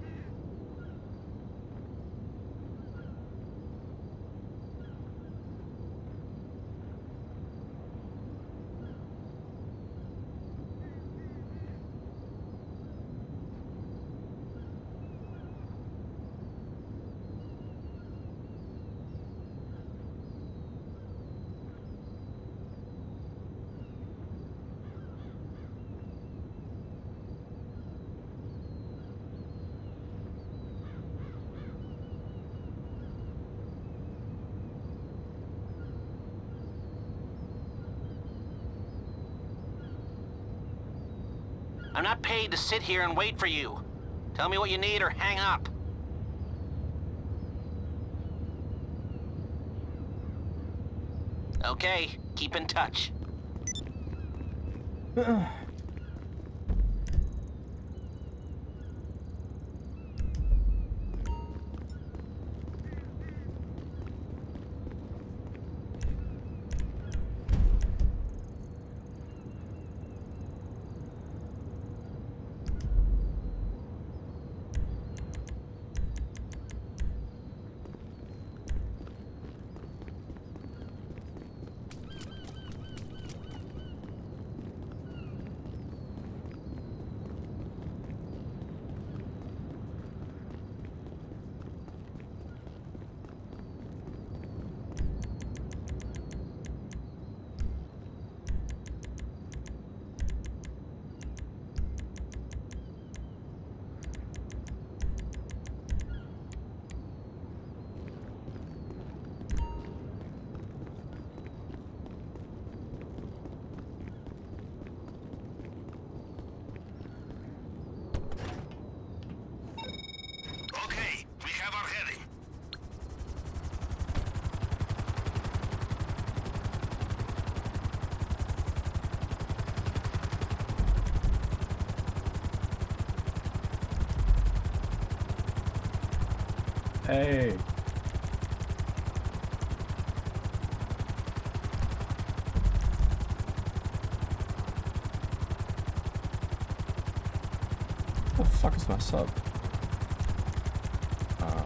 I'm not paid to sit here and wait for you. Tell me what you need or hang up. Okay, keep in touch. Hey. What the fuck is my sub? Uh.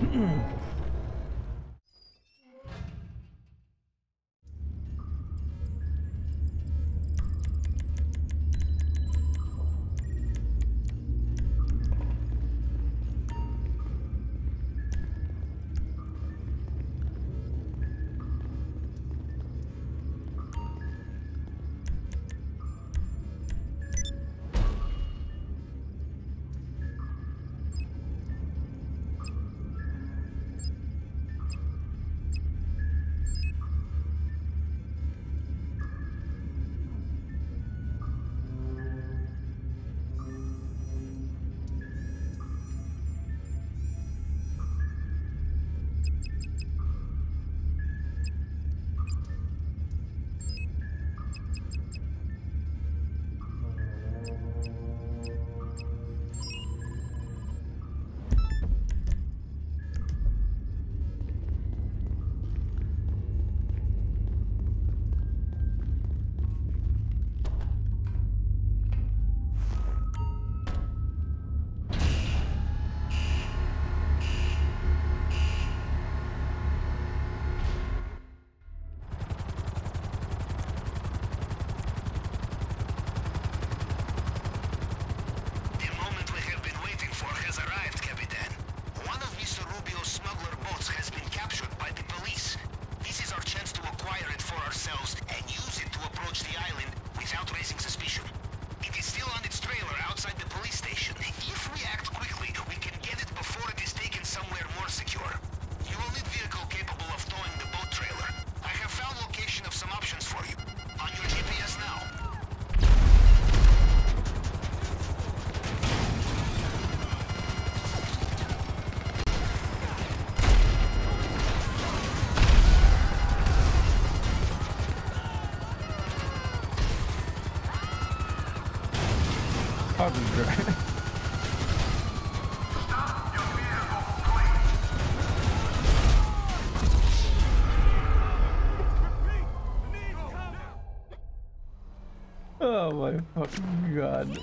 Oh my fucking god.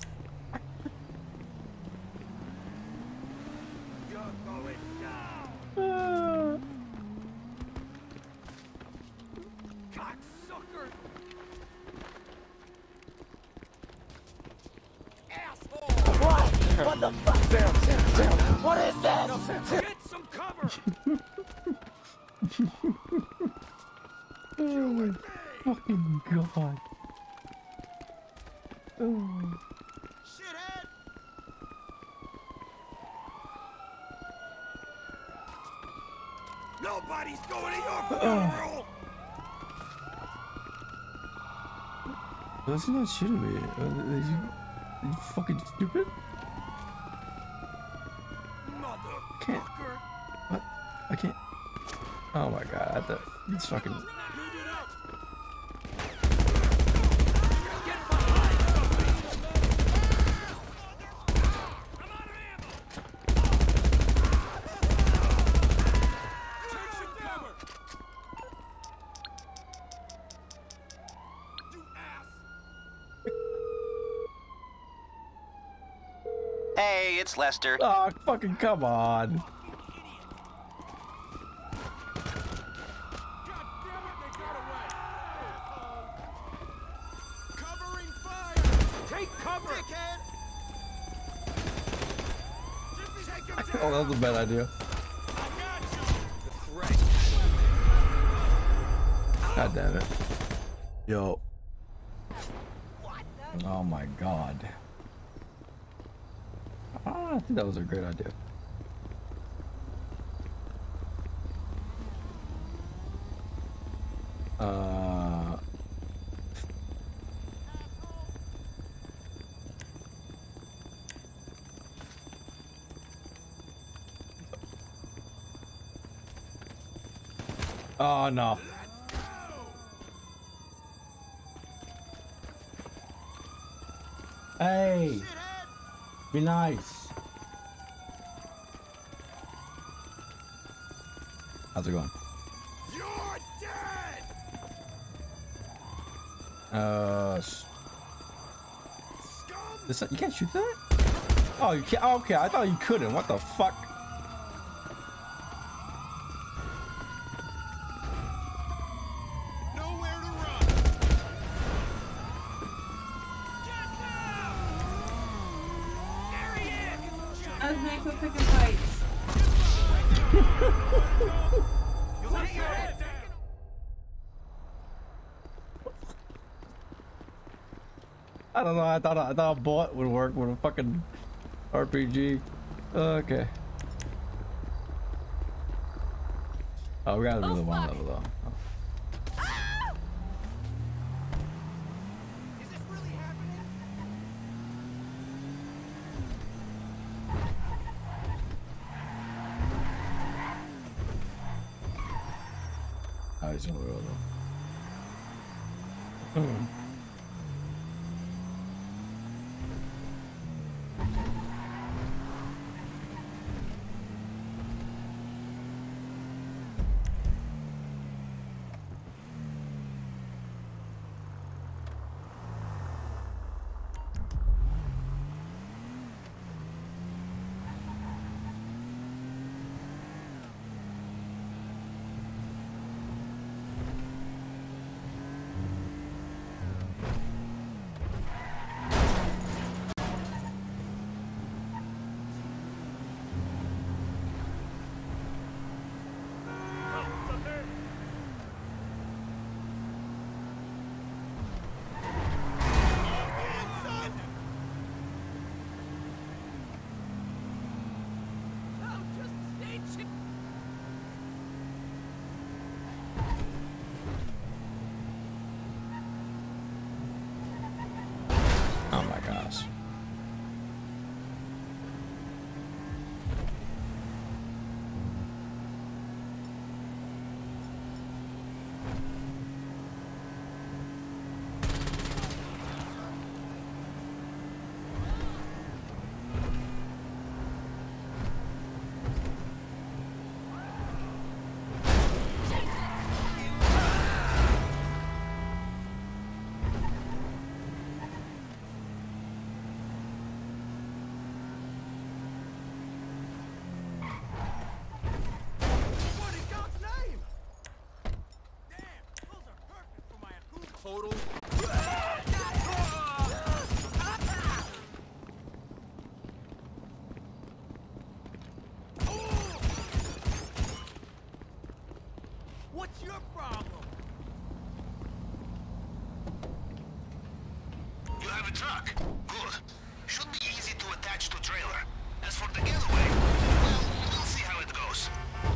Uh. Cocksucker! What? What the fuck? Down, down, down. What is that? Get some cover! Oh my fucking god. Oh. Shithead! Nobody's going to your funeral! That's not shooting me. Uh, is you, are you fucking stupid? I can't. What? I can't. Oh my god. I thought it's fucking. Hey, it's Lester. Oh, fucking come on. Covering fire! Take cover! Dickhead! Oh, that was a bad idea. God damn it. Yo. Oh my god. Ah, I think that was a great idea. Uh. Oh no. Hey. Be nice. How's it going? You're dead! Uh, this you can't shoot that? Oh, you can't. Oh, okay, I thought you couldn't. What the fuck? those men quit picking fights. I don't know. I thought I thought a bot would work with a fucking R P G. Okay. Oh, we gotta do the one level though. Oh. Oh, he's in the world though. Hmm. Oh my gosh. Total. What's your problem? You have a truck. Good. Should be easy to attach to trailer. As for the getaway, well, we'll see how it goes.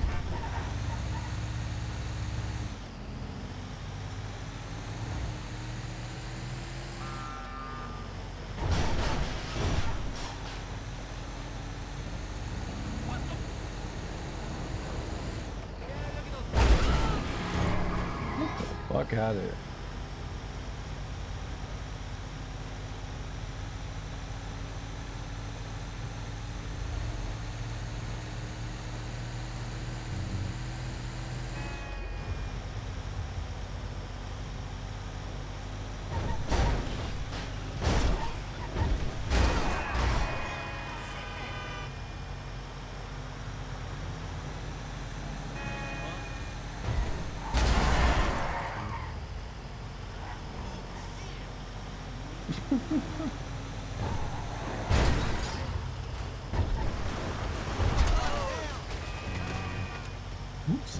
Fuck out of here. Oops.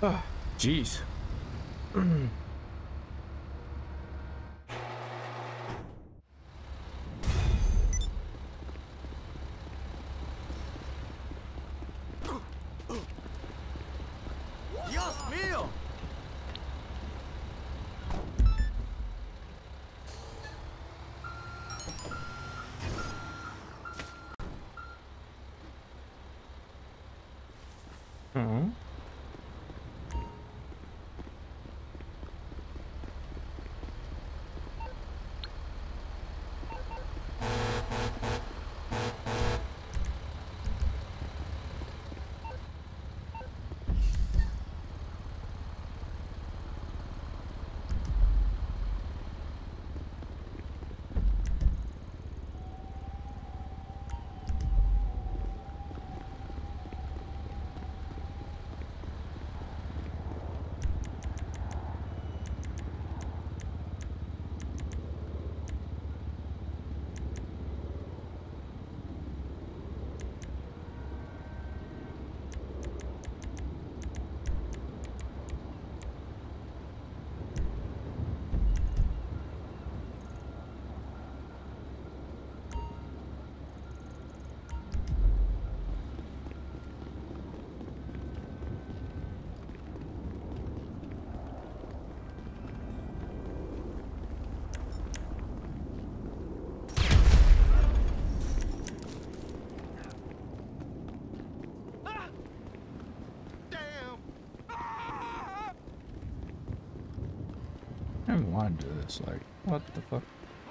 Oh, jeez. Dios mío! Hmm. I don't want to do this. Like, what the fuck?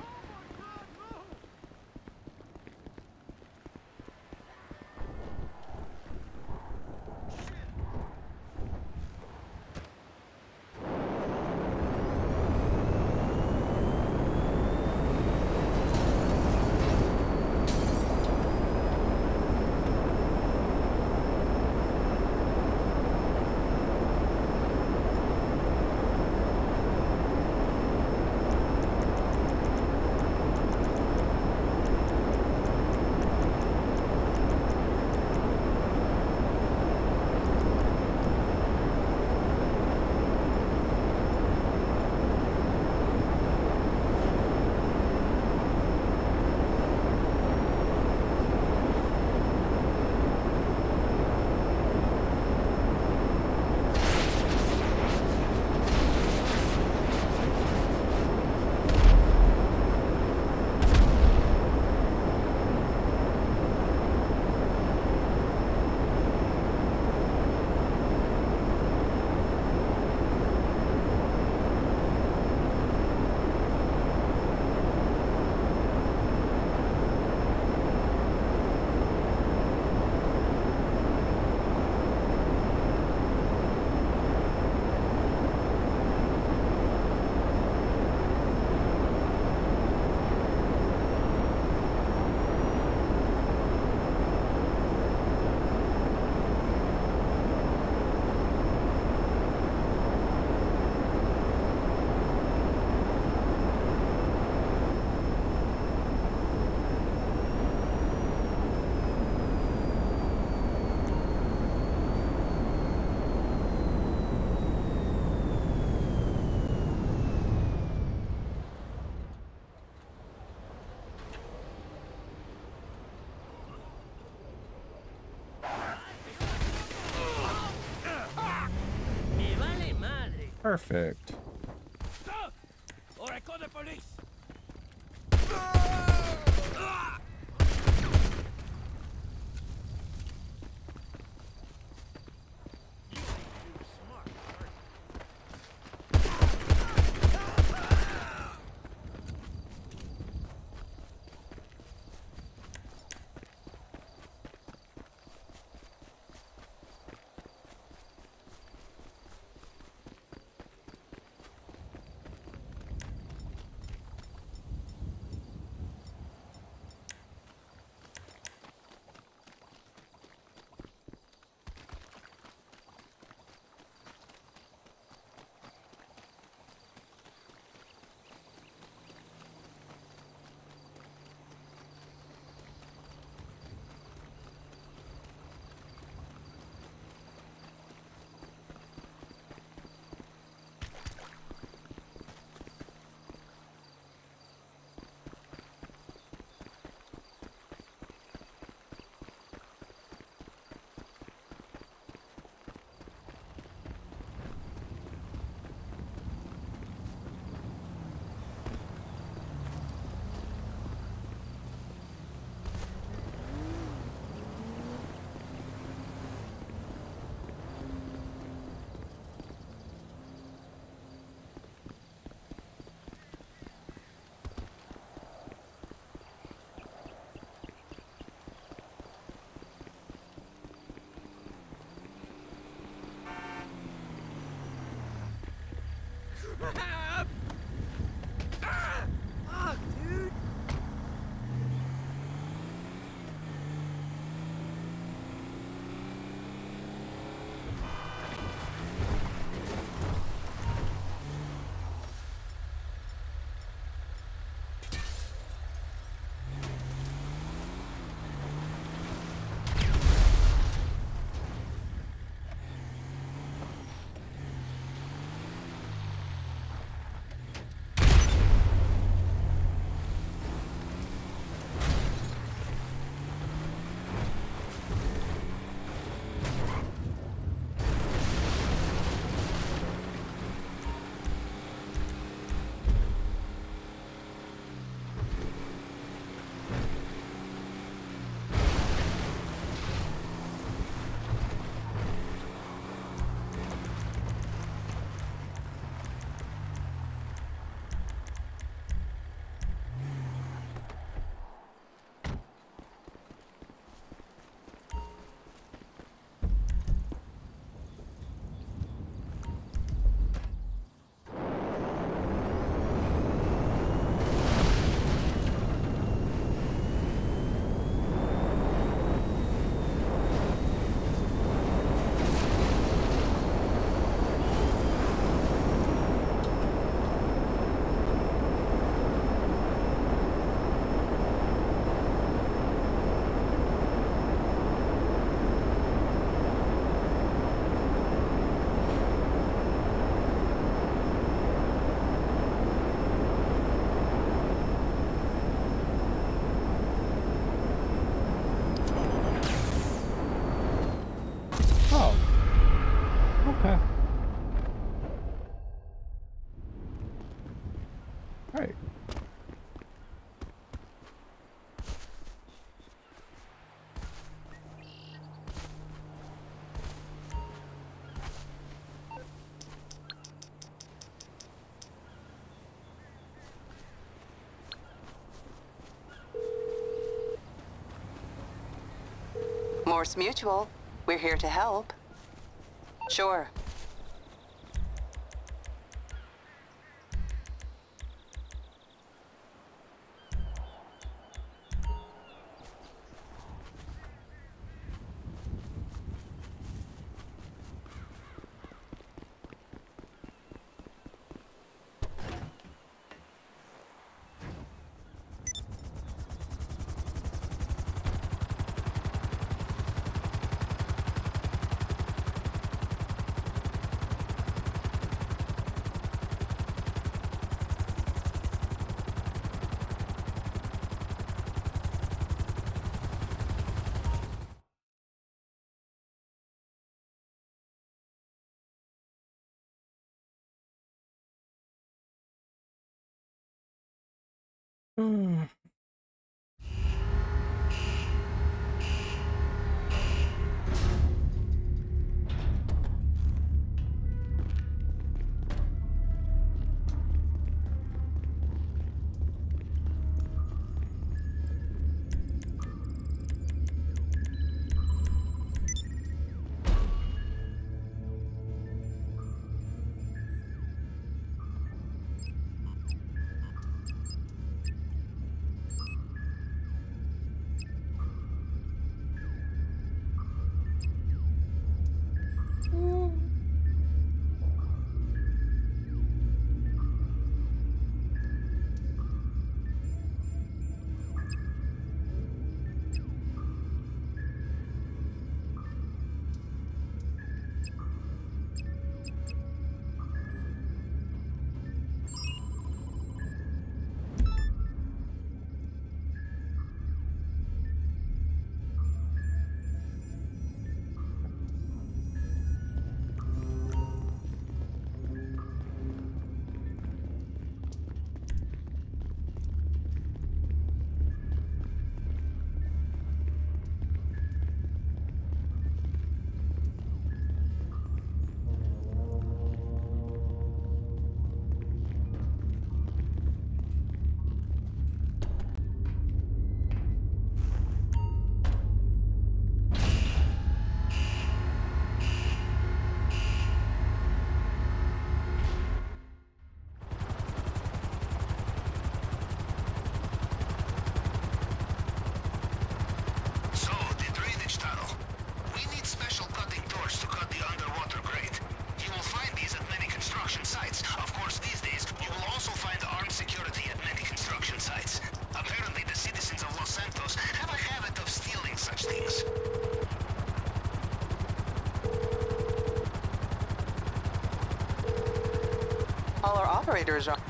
Perfect. Or I call the police. Ah, fuck, dude. Right. Morse Mutual. We're here to help. Sure. Hmm. operators are...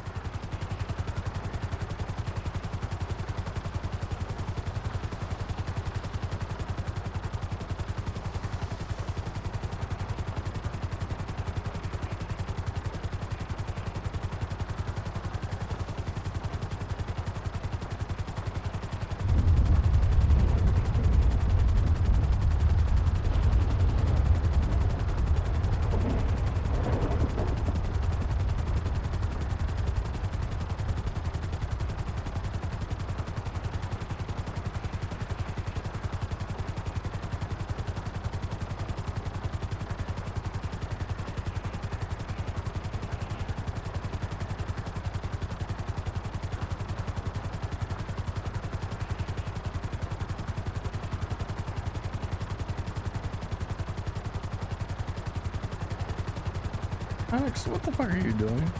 Alex, what the fuck are you doing?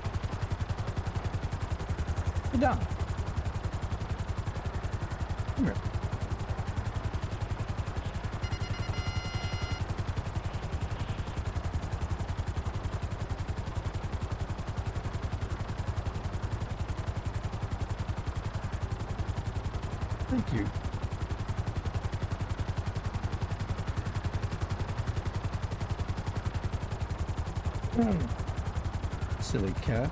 Get down. Come here. Thank you. Hmm. Silly cat.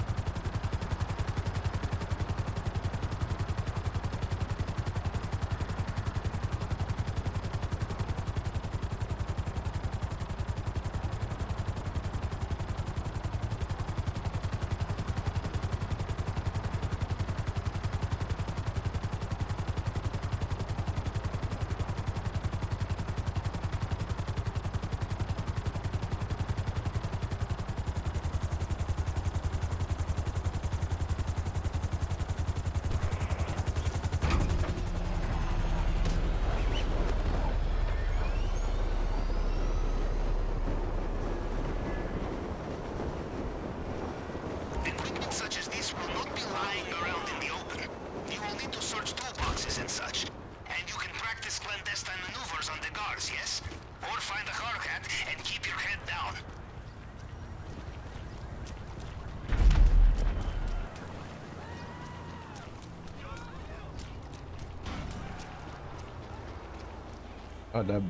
Oh, that.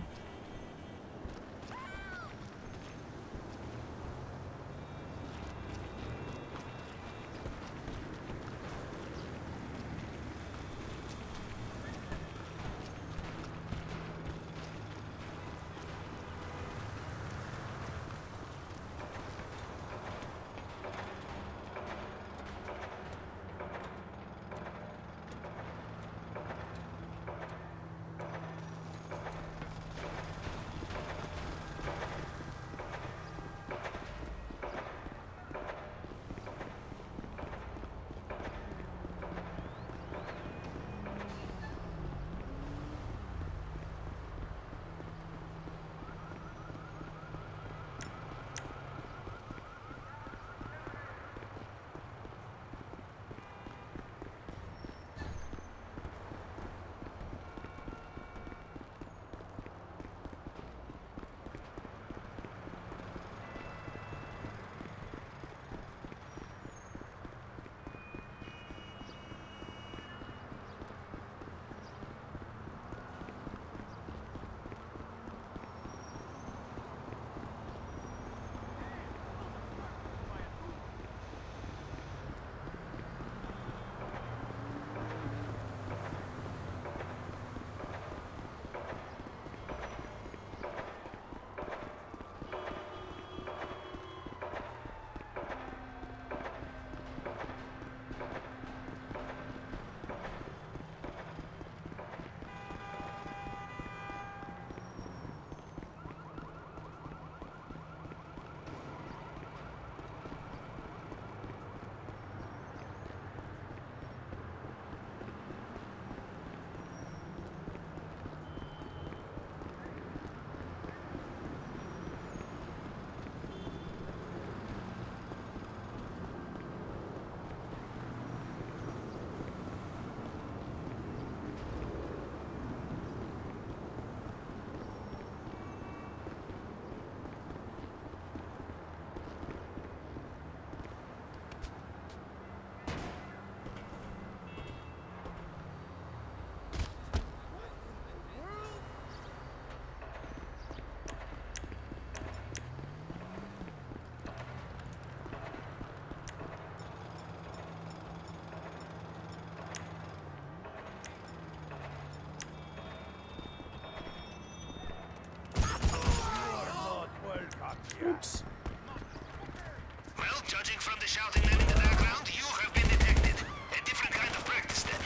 Oops. Well, judging from the shouting men in the background, you have been detected. A different kind of practice then.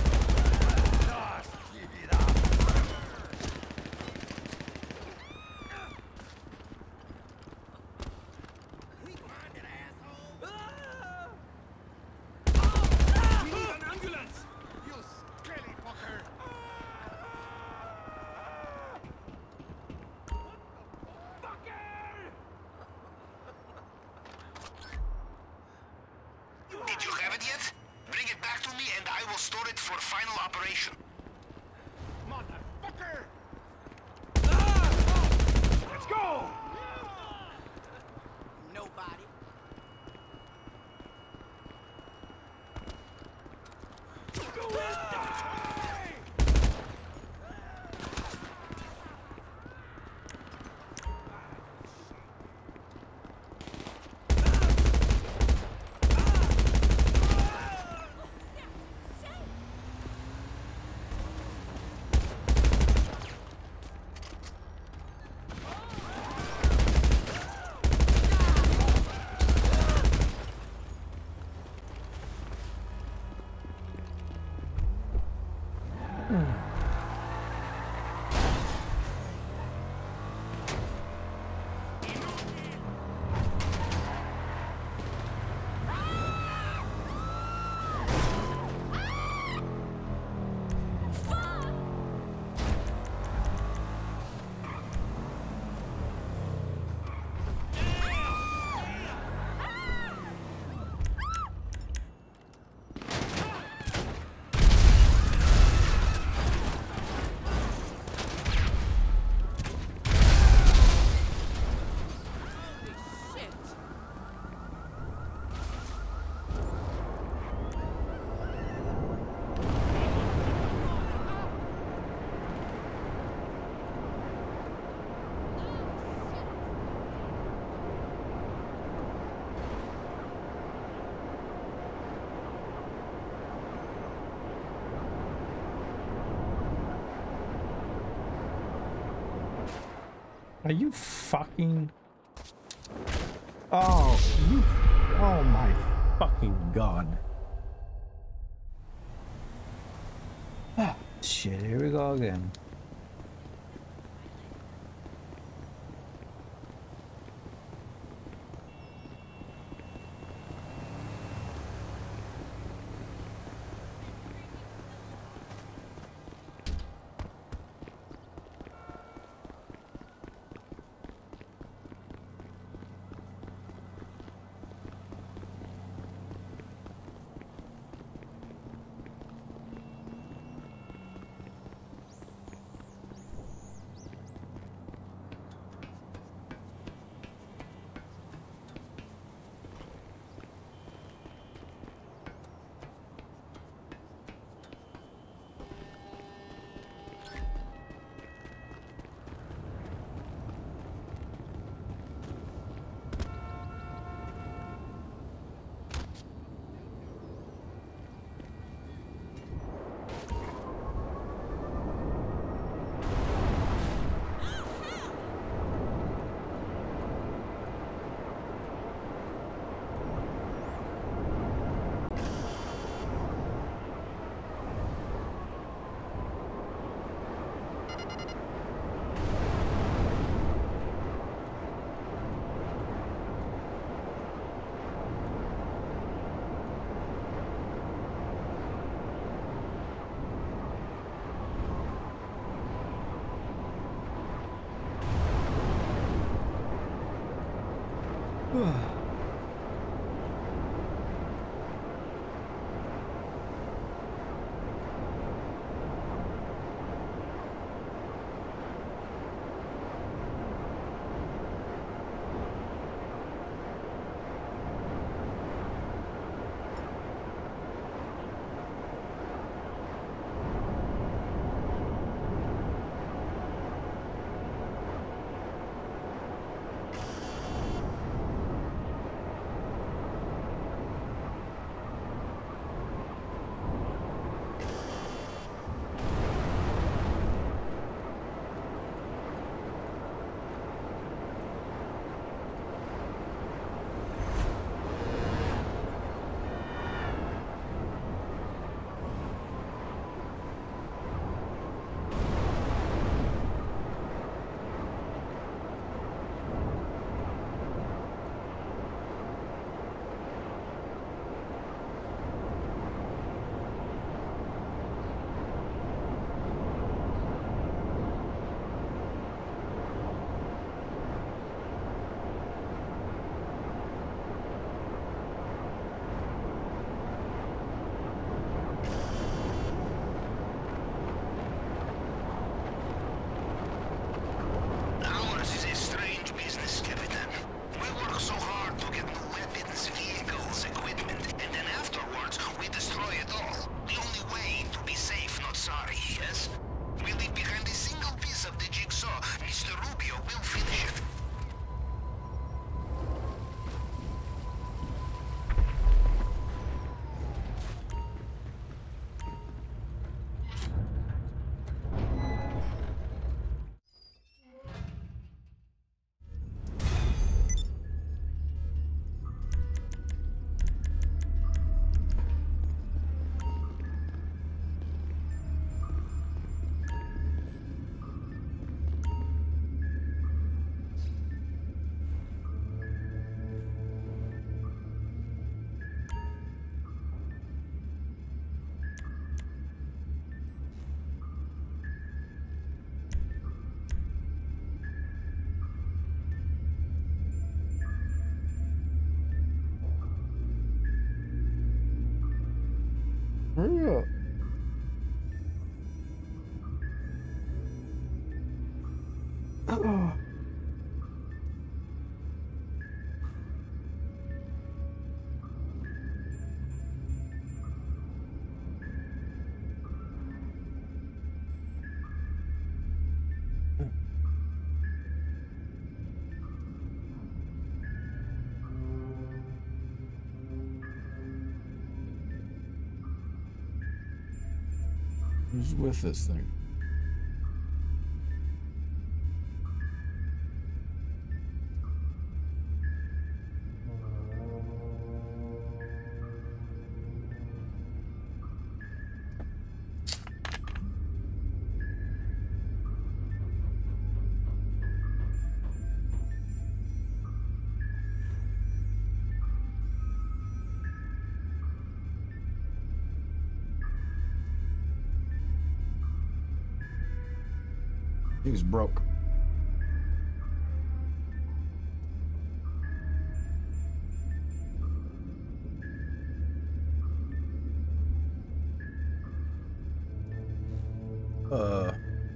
Did you have it yet? Bring it back to me and I will store it for final operation. Motherfucker! Let's go! Nobody. Go and die! Are you fucking... Oh, you... Oh my fucking god. Ah, shit, here we go again. Hurry up. Who's with this thing? He was broke. Uh.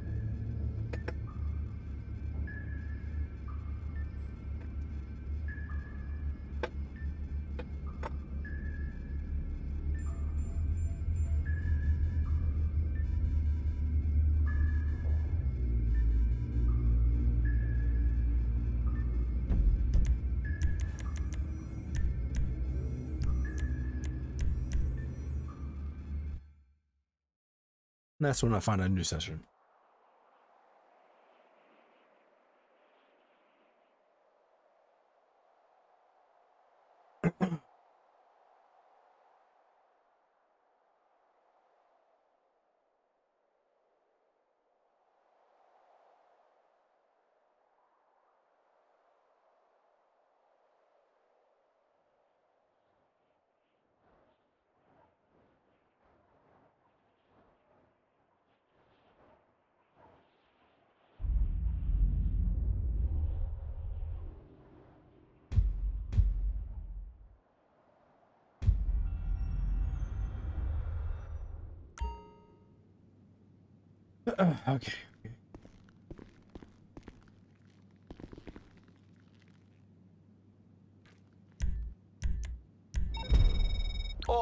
That's when I find a new session. Okay. Oh.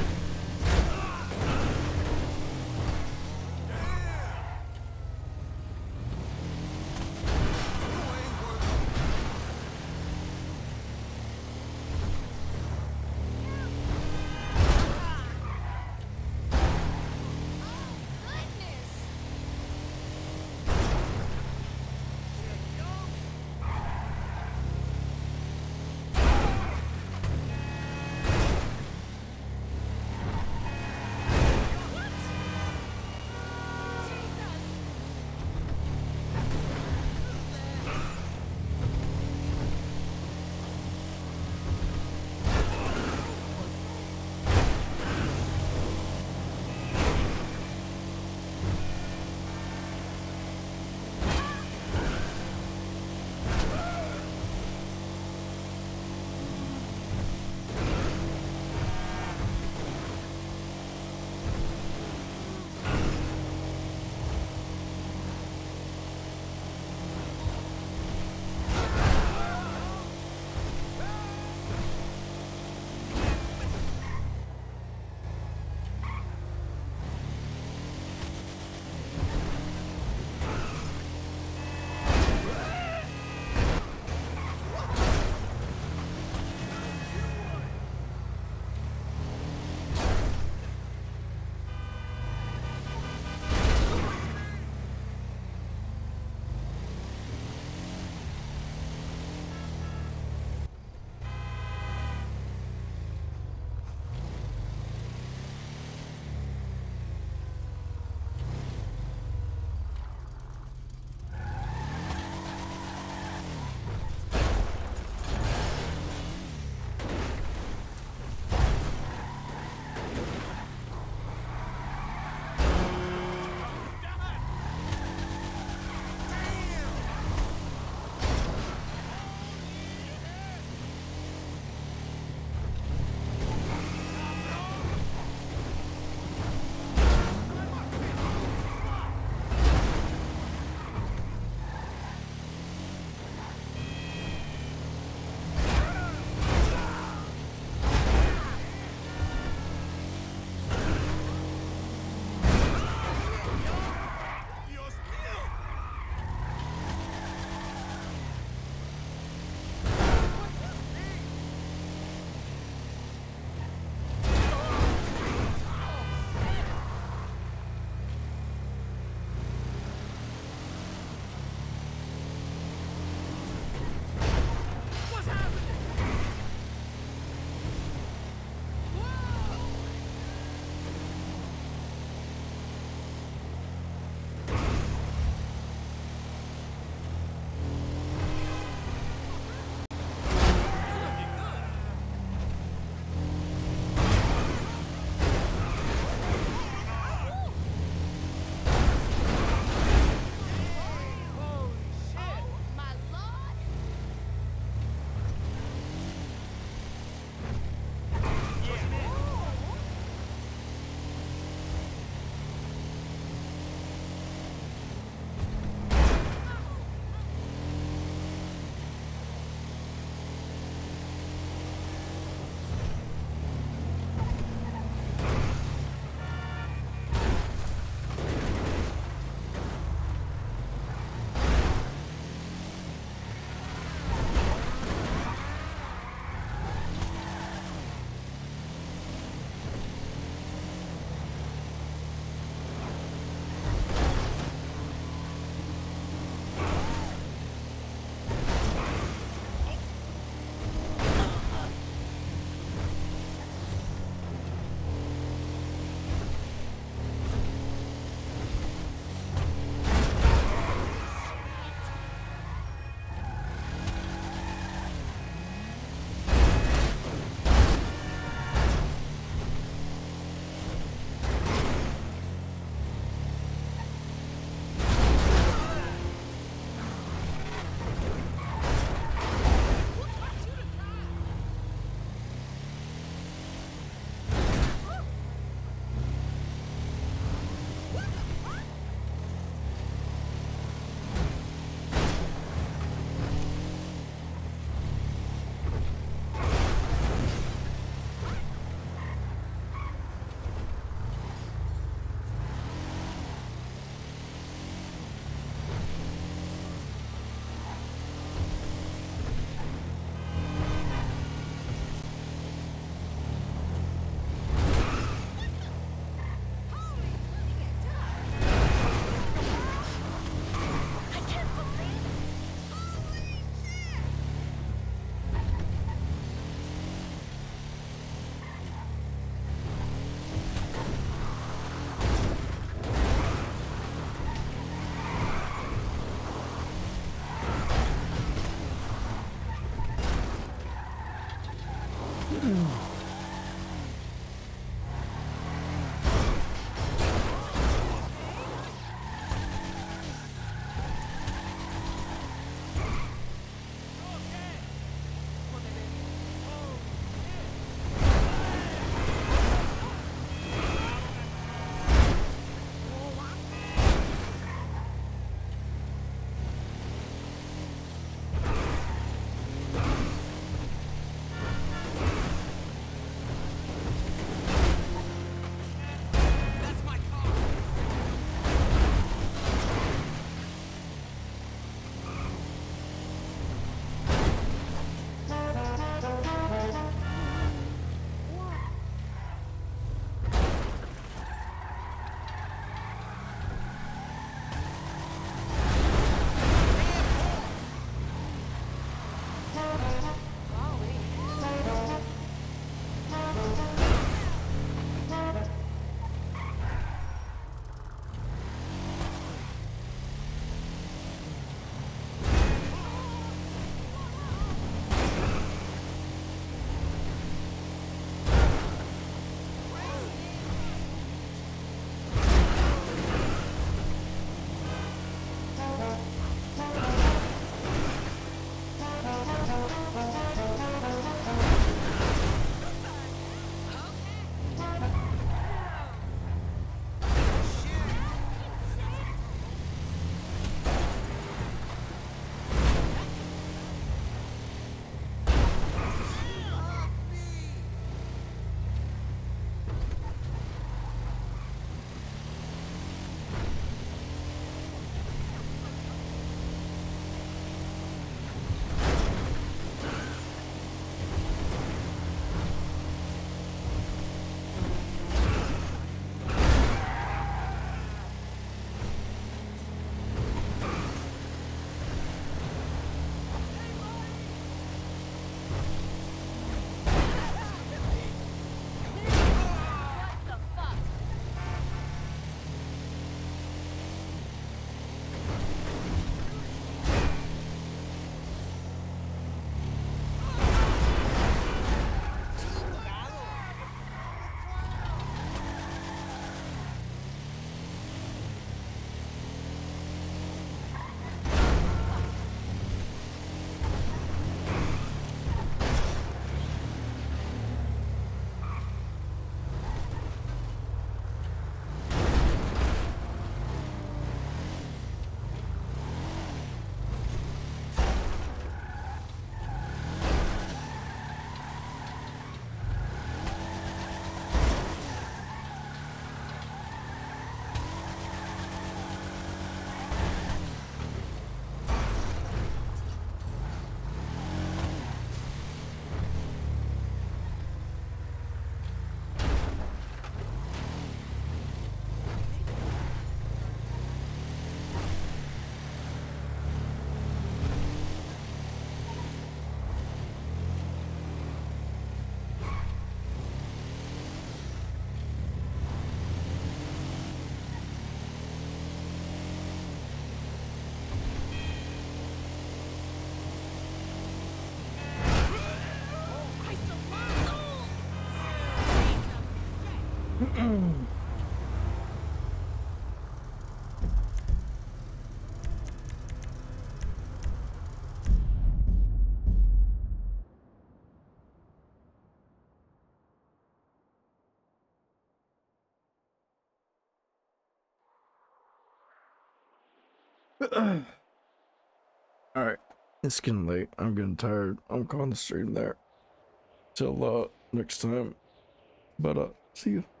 Alright, it's getting late. I'm getting tired. I'm calling the stream there. Till uh next time. But uh see you.